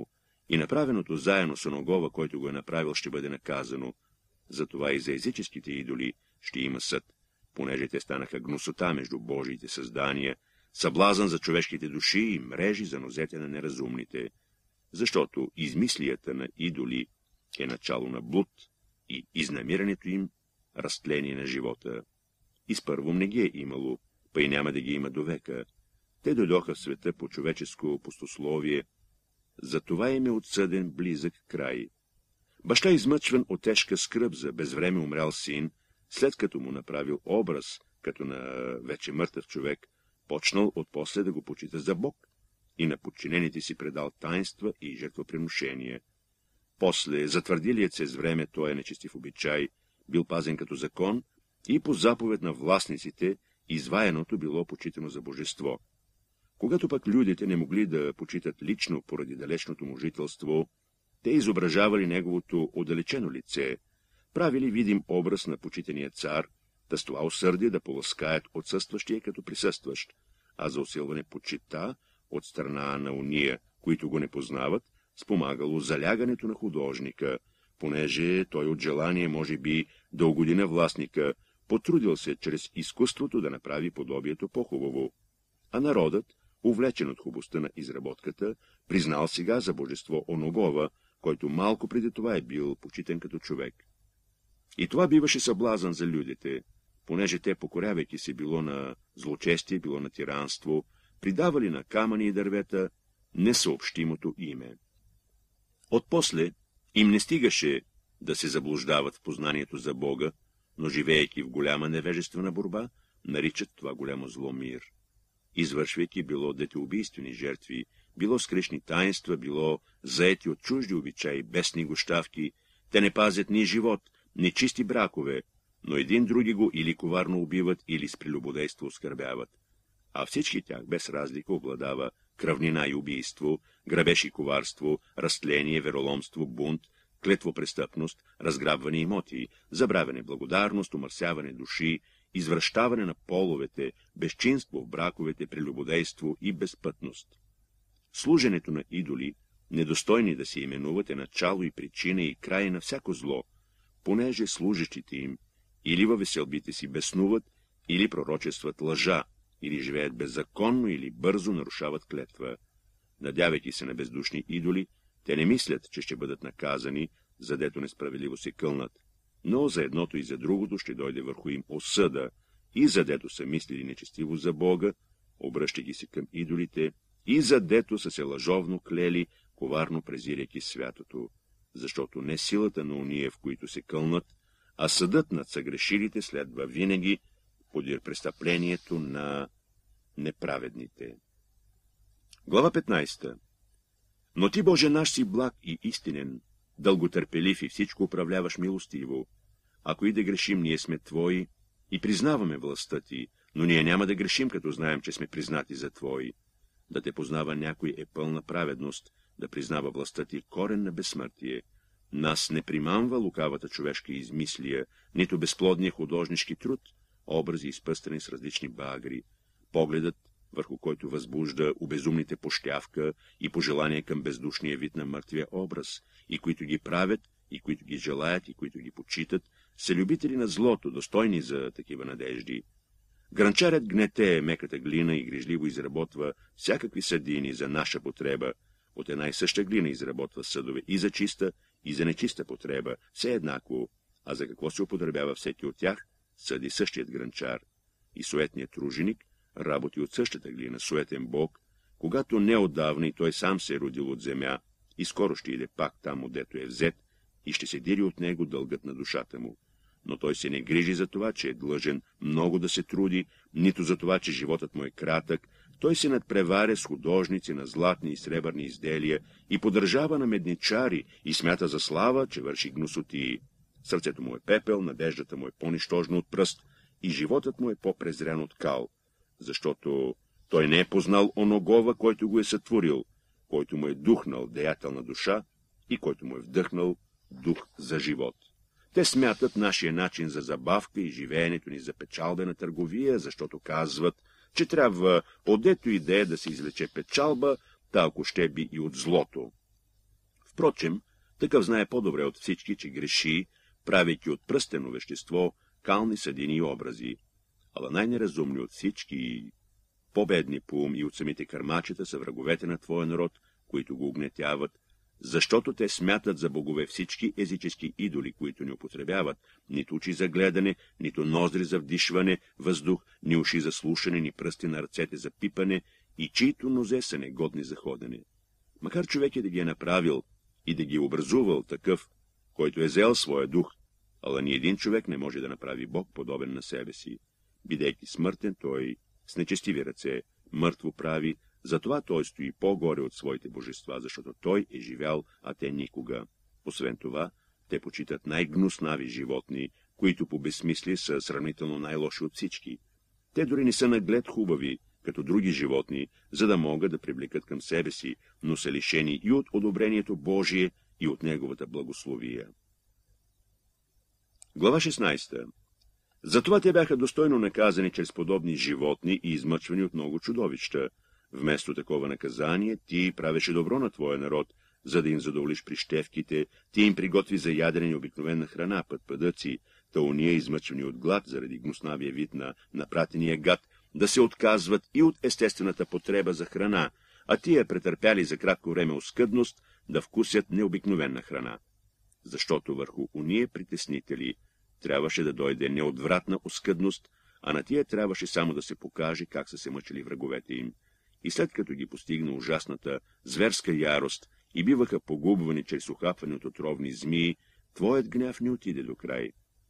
И направеното заедно с оногова, който го е направил, ще бъде наказано. Затова и за езическите идоли ще има съд, понеже те станаха гнусота между Божиите създания, съблазън за човешките души и мрежи за нозете на неразумните, защото измислията на идоли е начало на блуд и изнамирането им разтление на живота. Изпървом не ги е имало, па и няма да ги има довека. Те дойдоха в света по човеческо пустословие, затова им е отсъден близък край. Баща, измъчван от тежка скръб за безвреме умрял син, след като му направил образ, като на вече мъртъв човек, почнал отпосле да го почита за Бог и на подчинените си предал таинства и жертвоприношения. После, затвърдилият се с време, той е нечестив обичай, бил пазен като закон и по заповед на властниците изваяното било почитано за божество. Когато пък людите не могли да почитат лично поради далечното му жителство, те изображавали неговото отдалечено лице, правили видим образ на почитания цар, да с това усърдие да поласкаят отсъстващия като присъстващ, а за усилване почита от страна на уния, които го не познават, спомагало залягането на художника, понеже той от желание, може би, да угоди на властника, потрудил се чрез изкуството да направи подобието по-хубаво. А народът, увлечен от хубостта на изработката, признал сега за божество оногова, който малко преди това е бил почитан като човек. И това биваше съблазън за людите, понеже те, покорявайки се било на злочестие, било на тиранство, придавали на камъни и дървета несъобщимото име. Отпосле им не стигаше да се заблуждават в познанието за Бога, но живеейки в голяма невежествена борба, наричат това голямо зло мир. Извършвайки било детеубийствени жертви, било скришни таинства, било заети от чужди обичаи, бесни гощавки, те не пазят ни живот, ни чисти бракове, но един други го или коварно убиват, или с прелюбодейство оскърбяват. А всички тях без разлика обладава кръвнина и убийство, грабеж и коварство, разтление, вероломство, бунт, клетвопрестъпност, разграбване имоти, забравяне благодарност, умърсяване души, извращаване на половете, безчинство в браковете, прелюбодейство и безпътност. Служенето на идоли, недостойни да се именуват, е начало и причина и край на всяко зло, понеже служещите им или във веселбите си беснуват, или пророчестват лъжа, или живеят беззаконно, или бързо нарушават клетва. Надявайки се на бездушни идоли, те не мислят, че ще бъдат наказани, задето несправедливо се кълнат, но за едното и за другото ще дойде върху им осъда, и задето са мислили нечестиво за Бога, обръщайки се към идолите, и задето са се лъжовно клели, коварно презирайки святото, защото не силата на уния, в които се кълнат, а съдът над съгрешилите следва винаги подир престъплението на неправедните. Глава 15. Но ти, Боже наш, си благ и истинен, дълготърпелив и всичко управляваш милостиво. Ако и да грешим, ние сме Твои и признаваме властта Ти, но ние няма да грешим, като знаем, че сме признати за Твои. Да те познава някой е пълна праведност, да признава властта Ти корен на безсмъртие. Нас не примамва лукавата човешка измислия, нито безплодния художнишки труд, образи изпъстрени с различни багри, погледът, върху който възбужда обезумните пощявка и пожелание към бездушния вид на мъртвия образ, и които ги правят, и които ги желаят, и които ги почитат, са любители на злото, достойни за такива надежди. Гранчарят гнете меката глина и грижливо изработва всякакви съдини за наша потреба. От една и съща глина изработва съдове и за чиста, и за нечиста потреба, все еднакво, а за какво се употребява всеки от тях, съди същият гранчар. И суетният труженик работи от същата глина, суетен бог, когато неотдавна и той сам се е родил от земя, и скоро ще иде пак там, отдето е взет, и ще се дири от него дългът на душата му. Но той се не грижи за това, че е длъжен много да се труди, нито за това, че животът му е кратък. Той се надпреваря с художници на златни и сребърни изделия и поддържава на медничари и смята за слава, че върши гнусотии. Сърцето му е пепел, надеждата му е по-нищожна от пръст и животът му е по-презрян от кал, защото той не е познал оногова, който го е сътворил, който му е духнал деятелна душа и който му е вдъхнал дух за живот. Те смятат нашия начин за забавка и живеенето ни за печалбена търговия, защото казват, че трябва отдето идея да се извлече печалба, та ако ще би и от злото. Впрочем, такъв знае по-добре от всички, че греши, правейки от пръстено вещество кални съдини и образи. Ала най-неразумни от всички, по-бедни по ум и от самите кърмачета са враговете на твоя народ, които го угнетяват, защото те смятат за богове всички езически идоли, които не употребяват, нито очи за гледане, нито ноздри за вдишване, въздух, ни уши за слушане, ни пръсти на ръцете за пипане, и чието нозе са негодни за ходене. Макар човек да ги е направил и да ги е образувал такъв, който е взел своя дух, ала ни един човек не може да направи Бог подобен на себе си. Бидейки смъртен, той с нечестиви ръце мъртво прави, затова той стои по-горе от своите божества, защото той е живял, а те никога. Освен това, те почитат най-гнуснави животни, които по безсмислие са сравнително най-лоши от всички. Те дори не са наглед хубави, като други животни, за да могат да привлекат към себе си, но са лишени и от одобрението Божие, и от Неговата благословия. Глава 16. Затова те бяха достойно наказани чрез подобни животни и измъчвани от много чудовища. Вместо такова наказание, ти правеше добро на твоя народ, за да им задоволиш прищевките, ти им приготви за ядене и обикновена храна, пъдъци, та уния измъчвани от глад, заради гнуснавия вид на напратения гад, да се отказват и от естествената потреба за храна, а тия претърпяли за кратко време оскъдност, да вкусят необикновена храна. Защото върху уния притеснители трябваше да дойде неотвратна оскъдност, а на тия трябваше само да се покаже как са се мъчили враговете им. И след като ги постигна ужасната зверска ярост и биваха погубвани чрез ухапване от отровни змии, твоят гняв не отиде до край.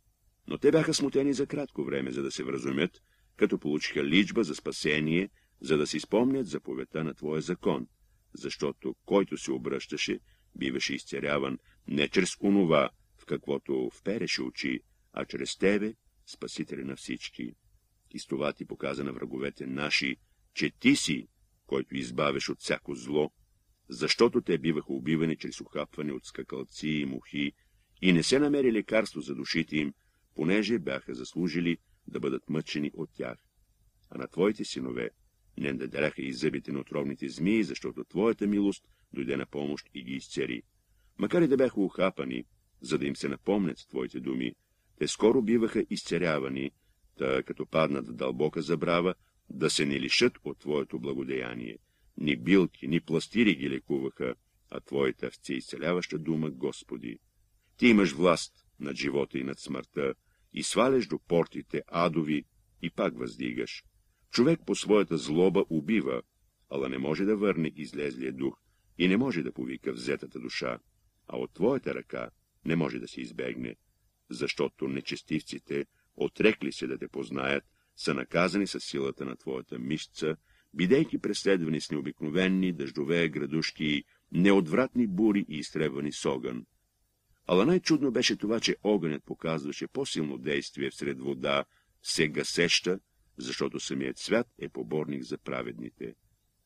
Но те бяха смутени за кратко време, за да се вразумят, като получиха личба за спасение, за да си спомнят заповедта на твоя закон, защото който се обръщаше, биваше изцеряван не чрез онова, в каквото впереше очи, а чрез тебе, спасители на всички. И с това ти показа на враговете наши, че ти си, който избавяш от всяко зло, защото те биваха убивани чрез ухапване от скакалци и мухи, и не се намери лекарство за душите им, понеже бяха заслужили да бъдат мъчени от тях. А на твоите синове не надеряха и зъбите на отровните змии, защото твоята милост дойде на помощ и ги изцери. Макар и да бяха ухапани, за да им се напомнят твоите думи, те скоро биваха изцерявани, та като паднат в дълбока забрава, да се не лишат от твоето благодеяние. Ни билки, ни пластири ги лекуваха, а твоята всеизцеляваща дума, Господи. Ти имаш власт над живота и над смъртта, и сваляш до портите адови, и пак въздигаш. Човек по своята злоба убива, ала не може да върне излезлия дух и не може да повика взетата душа, а от твоята ръка не може да се избегне, защото нечестивците, отрекли се да те познаят, са наказани със силата на твоята мишца, бидейки преследвани с необикновени дъждове, градушки, неотвратни бури и изтребвани с огън. Ала най-чудно беше това, че огънят показваше по-силно действие всред вода, се гасеща, защото самият свят е поборник за праведните.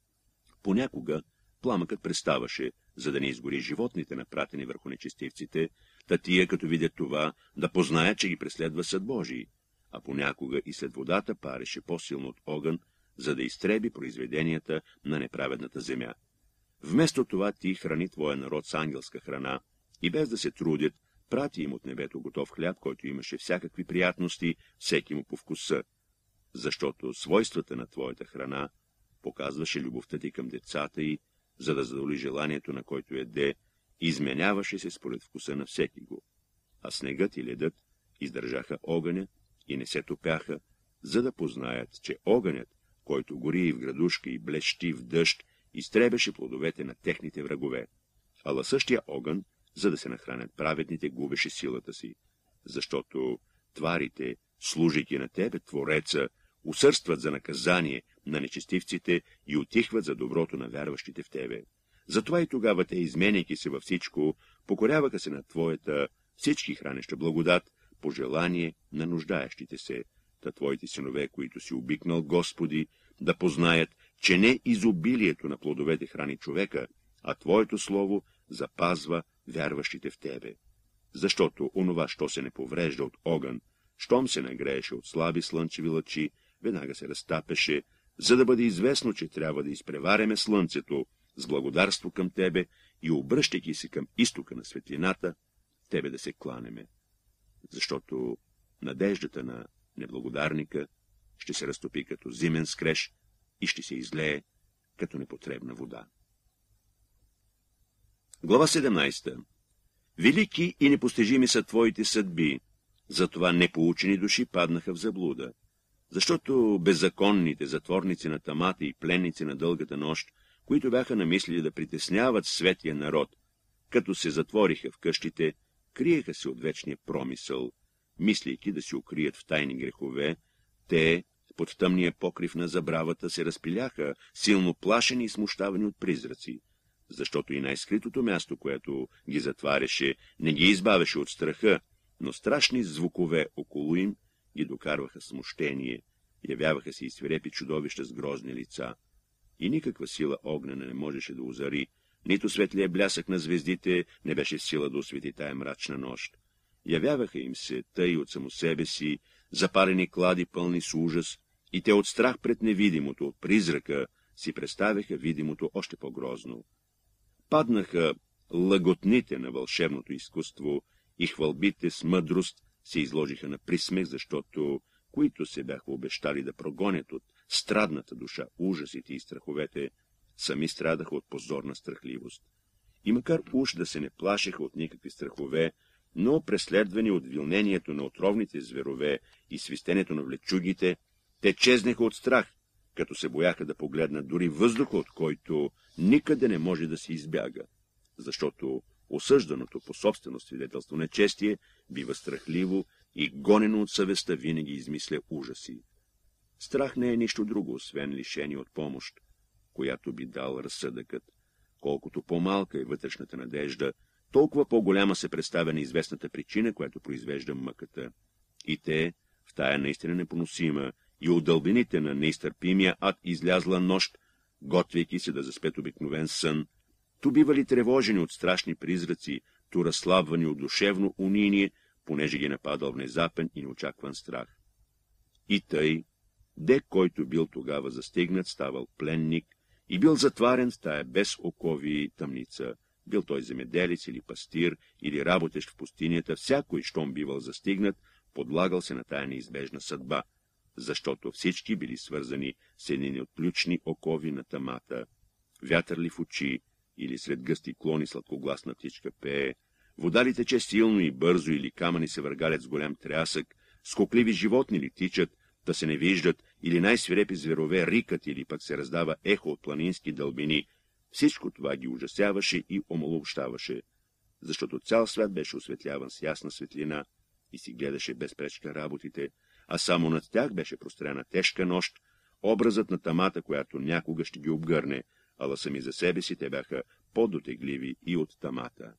Понякога пламъкът преставаше, за да не изгори животните, напратени върху нечестивците, та тия, като видят това, да познаят, че ги преследва съд Божий, а понякога и след водата пареше по-силно от огън, за да изтреби произведенията на неправедната земя. Вместо това ти храни твоя народ с ангелска храна и без да се трудят, прати им от небето готов хляб, който имаше всякакви приятности, всеки му по вкуса, защото свойствата на твоята храна показваше любовта ти към децата й, за да задоволи желанието на който яде, изменяваше се според вкуса на всеки го. А снегът и ледът издържаха огъня и не се топяха, за да познаят, че огънят, който гори и в градушка и блещи в дъжд, изтребеше плодовете на техните врагове. Ала същия огън, за да се нахранят праведните, губеше силата си, защото тварите, служейки на тебе, Твореца, усърстват за наказание на нечестивците и утихват за доброто на вярващите в тебе. Затова и тогава те, изменяйки се във всичко, покоряваха се на твоята всички хранеща благодат, по желание на нуждаещите се, та твоите синове, които си обикнал, Господи, да познаят, че не изобилието на плодовете храни човека, а твоето слово запазва вярващите в тебе. Защото онова, що се не поврежда от огън, щом се нагрееше от слаби слънчеви лъчи, веднага се разтапеше, за да бъде известно, че трябва да изпреваряме слънцето с благодарство към тебе и обръщайки се към изтока на светлината, тебе да се кланеме. Защото надеждата на неблагодарника ще се разтопи като зимен скреж и ще се излее като непотребна вода. Глава 17. Велики и непостижими са твоите съдби, затова непоучени души паднаха в заблуда. Защото беззаконните затворници на тамата и пленници на дългата нощ, които бяха намислили да притесняват светия народ, като се затвориха в къщите, криеха се от вечния промисъл, мислейки да се укрият в тайни грехове, те, под тъмния покрив на забравата, се разпиляха, силно плашени и смущавани от призраци, защото и най-скритото място, което ги затваряше, не ги избавяше от страха, но страшни звукове около им ги докарваха смущение, явяваха се и свирепи чудовища с грозни лица. И никаква сила огнена не можеше да озари, нито светлия блясък на звездите не беше в сила да освети тая мрачна нощ. Явяваха им се тъй от само себе си, запалени клади пълни с ужас, и те от страх пред невидимото, от призрака, си представяха видимото още по-грозно. Паднаха лъготните на вълшебното изкуство и хвалбите с мъдрост се изложиха на присмех, защото които се бяха обещали да прогонят от страдната душа ужасите и страховете, сами страдаха от позорна страхливост. И макар уж да се не плашеха от никакви страхове, но преследвани от вилнението на отровните зверове и свистенето на влечугите, те чезнеха от страх, като се бояха да погледнат дори въздуха, от който никъде не може да се избяга, защото осъжданото по собствено свидетелство нечестие бива страхливо и гонено от съвестта винаги измисля ужаси. Страх не е нищо друго, освен лишение от помощ, която би дал разсъдъкът. Колкото по-малка е вътрешната надежда, толкова по-голяма се представя неизвестната причина, която произвежда мъката. И те, в тая наистина непоносима и от дълбините на неизтърпимия ад излязла нощ, готвейки се да заспят обикновен сън, ту бивали тревожени от страшни призраци, ту разслабвани от душевно униние, понеже ги нападал внезапен и неочакван страх. И тъй, де който бил тогава застигнат, ставал пленник и бил затварен в тая без окови тъмница, бил той земеделец или пастир, или работещ в пустинята, всякой, щом бивал застигнат, подлагал се на тая неизбежна съдба, защото всички били свързани с едни от ключни окови на тамата. Вятър ли в очи, или сред гъсти клони сладкогласна птичка пее, вода ли тече силно и бързо, или камъни се въргалят с голям трясък, скокливи животни ли тичат, да се не виждат, или най-свирепи зверове рикат, или пък се раздава ехо от планински дълбини. Всичко това ги ужасяваше и омаловщаваше, защото цял свят беше осветляван с ясна светлина и си гледаше без пречка работите, а само над тях беше прострена тежка нощ, образът на тамата, която някога ще ги обгърне, ала сами за себе си те бяха по-дотегливи и от тамата.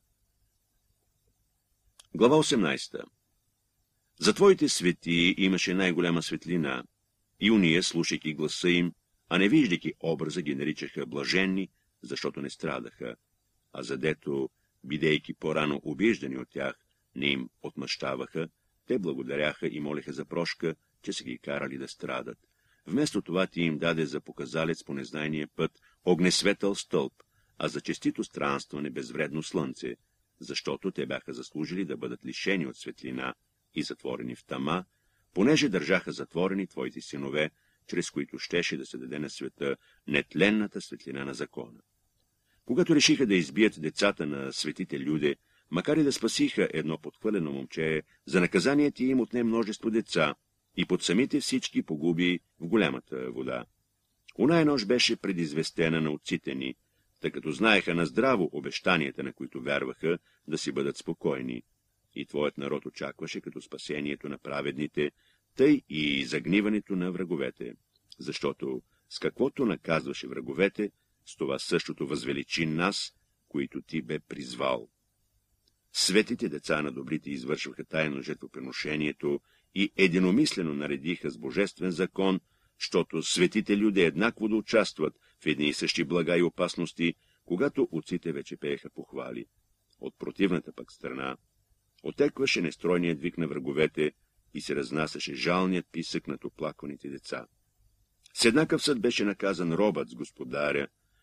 Глава 18. За твоите свети имаше най-голяма светлина, и уния, слушайки гласа им, а не виждайки образа, ги наричаха блаженни, защото не страдаха, а задето, бидейки по-рано обиждани от тях, не им отмъщаваха, те благодаряха и молеха за прошка, че са ги карали да страдат. Вместо това ти им даде за показалец по незнайния път огнесветъл стълб, а за честито странстване безвредно слънце, защото те бяха заслужили да бъдат лишени от светлина и затворени в тъма, понеже държаха затворени твоите синове, чрез които щеше да се даде на света нетленната светлина на закона. Когато решиха да избият децата на светите люде, макар и да спасиха едно подхвърлено момче, за наказание ти им отне множество деца и под самите всички погуби в голямата вода. Оная нощ беше предизвестена на отците ни, тъй като знаеха наздраво обещанията, на които вярваха, да си бъдат спокойни. И твоят народ очакваше като спасението на праведните, тъй и загниването на враговете, защото с каквото наказваше враговете, с това същото възвеличи нас, които ти бе призвал. Светите деца на добрите извършваха тайно жертвоприношението и единомислено наредиха с божествен закон, защото светите люди еднакво да участват в едни и същи блага и опасности, когато отците вече пееха похвали. От противната пък страна отекваше нестройният вик на враговете и се разнасяше жалният писък над оплакваните деца. С еднакъв съд беше наказан робът с господаря,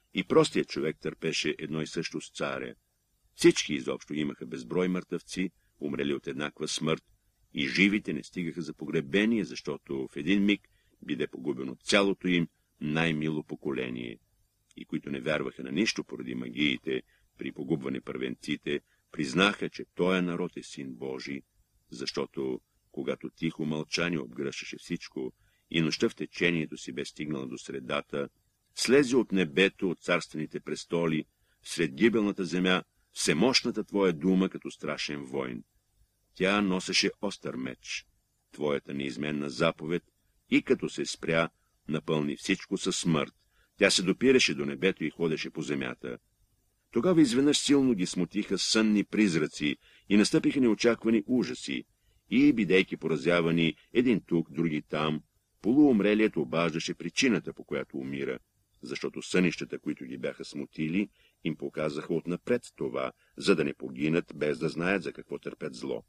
И простият човек търпеше едно и също с царя. Всички изобщо имаха безброй мъртъвци, умрели от еднаква смърт, и живите не стигаха за погребение, защото в един миг биде погубено цялото им най-мило поколение. И които не вярваха на нищо поради магиите, при погубване първенците, признаха, че този народ е син Божий, защото, когато тихо мълчание обгръщаше всичко и нощта в течението си бе стигнала до средата, слезе от небето, от царствените престоли, сред гибелната земя, всемощната твоя дума като страшен войн. Тя носеше остър меч, твоята неизменна заповед, и като се спря, напълни всичко със смърт. Тя се допираше до небето и ходеше по земята. Тогава изведнъж силно ги смутиха сънни призраци и настъпиха неочаквани ужаси, и, бидейки поразявани един тук, други там, полуумрелият обаждаше причината, по която умира, защото сънищата, които ги бяха смутили, им показаха отнапред това, за да не погинат, без да знаят за какво търпят зло.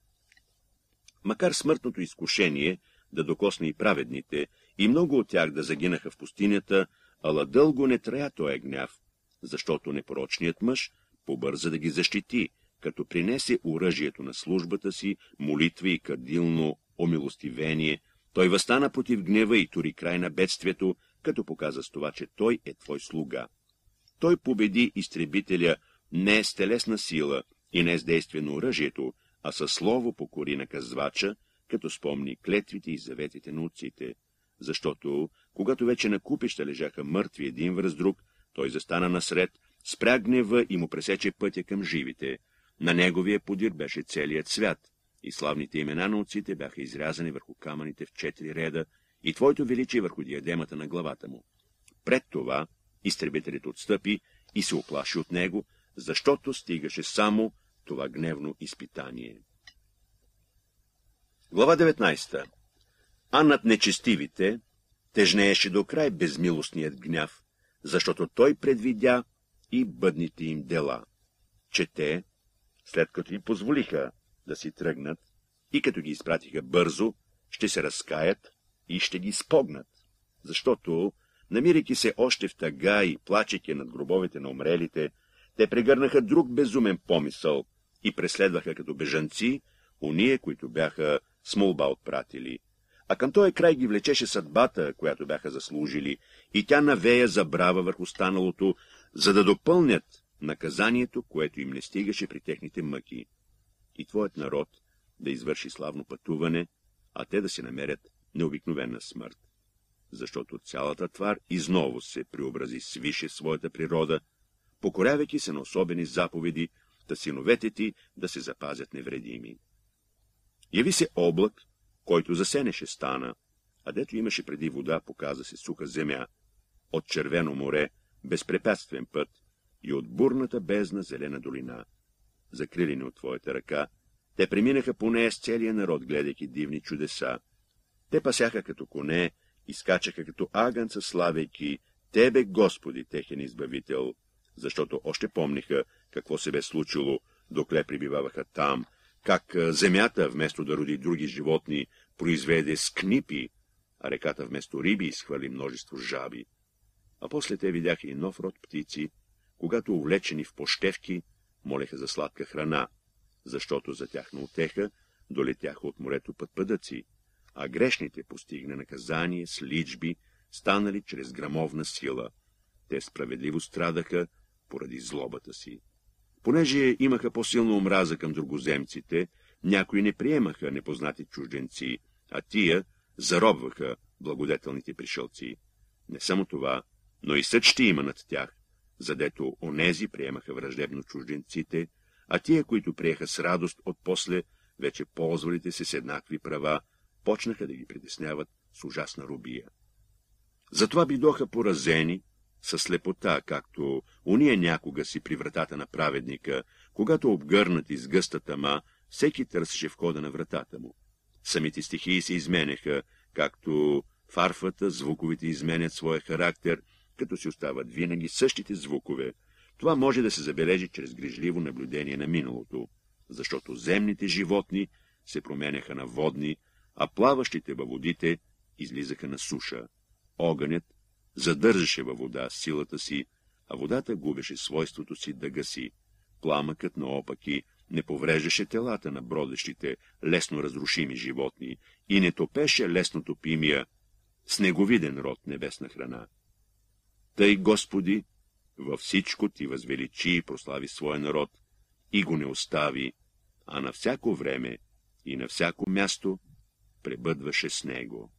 Макар смъртното изкушение да докосне и праведните, и много от тях да загинаха в пустинята, ала дълго не трая този гняв, защото непорочният мъж побърза да ги защити, като принесе оръжието на службата си, молитва и кадилно омилостивение. Той възстана против гнева и тури край на бедствието, като показа с това, че той е твой слуга. Той победи изтребителя не с телесна сила и не с действие на оръжието, а със слово покори наказвача, като спомни клетвите и заветите на отците. Защото, когато вече на купища лежаха мъртви един връз друг, той застана насред, спря гнева и му пресече пътя към живите. На неговия подир беше целият свят, и славните имена на отците бяха изрязани върху камъните в 4 реда, и твоето величие върху диадемата на главата му. Пред това изтребителят отстъпи и се оплаши от него, защото стигаше само това гневно изпитание. Глава 19. А над нечестивите тежнееше до край безмилостният гняв, защото той предвидя и бъдните им дела, че те, след като им позволиха да си тръгнат и като ги изпратиха бързо, ще се разкаят и ще ги спогнат, защото, намирайки се още в тъга и плачейки над гробовете на умрелите, те прегърнаха друг безумен помисъл и преследваха като бежанци уния, които бяха с молба отпратили. А към този край ги влечеше съдбата, която бяха заслужили, и тя навея забрава върху станалото, за да допълнят наказанието, което им не стигаше при техните мъки. И твоят народ да извърши славно пътуване, а те да се намерят необикновена смърт. Защото цялата твар изново се преобрази свише своята природа, покорявайки се на особени заповеди, да синовете ти да се запазят невредими. Яви се облак, който засенеше стана, а дето имаше преди вода, показа се суха земя, от червено море, безпрепятствен път и от бурната бездна зелена долина. Закрилени от твоята ръка, те преминаха по нея с целия народ, гледайки дивни чудеса. Те пасяха като коне и скачаха като агънца, славейки Тебе, Господи, техен избавител, защото още помниха какво се бе случило, докле прибиваваха там, как земята, вместо да роди други животни, произведе скнипи, а реката вместо риби изхвърли множество жаби. А после те видяха и нов род птици, когато, увлечени в пощевки, молеха за сладка храна, защото за тяхна утеха долетяха от морето пътпадъци, а грешните постигна наказание с личби, станали чрез грамовна сила. Те справедливо страдаха поради злобата си. Понеже имаха по-силна омраза към другоземците, някои не приемаха непознати чужденци, а тия заробваха благодетелните пришълци. Не само това, но и съд ще има над тях, задето онези приемаха враждебно чужденците, а тия, които приеха с радост отпосле, вече ползвалите се с еднакви права, почнаха да ги притесняват с ужасна робия. Затова бидоха поразени със слепота, както уния някога си при вратата на праведника, когато обгърнат из гъста тъма, всеки търсеше входа на вратата му. Самите стихии се изменяха, както в арфата звуковете изменят своя характер, като си остават винаги същите звукове. Това може да се забележи чрез грижливо наблюдение на миналото, защото земните животни се променяха на водни, а плаващите във водите излизаха на суша. Огънят задържаше във вода силата си, а водата губеше свойството си да гаси. Пламъкът наопаки не повреждаше телата на бродещите, лесно разрушими животни и не топеше лесно топимия, снеговиден род небесна храна. Тъй, Господи, във всичко ти възвеличи и прослави своя народ и го не остави, а на всяко време и на всяко място пребъдваше с него.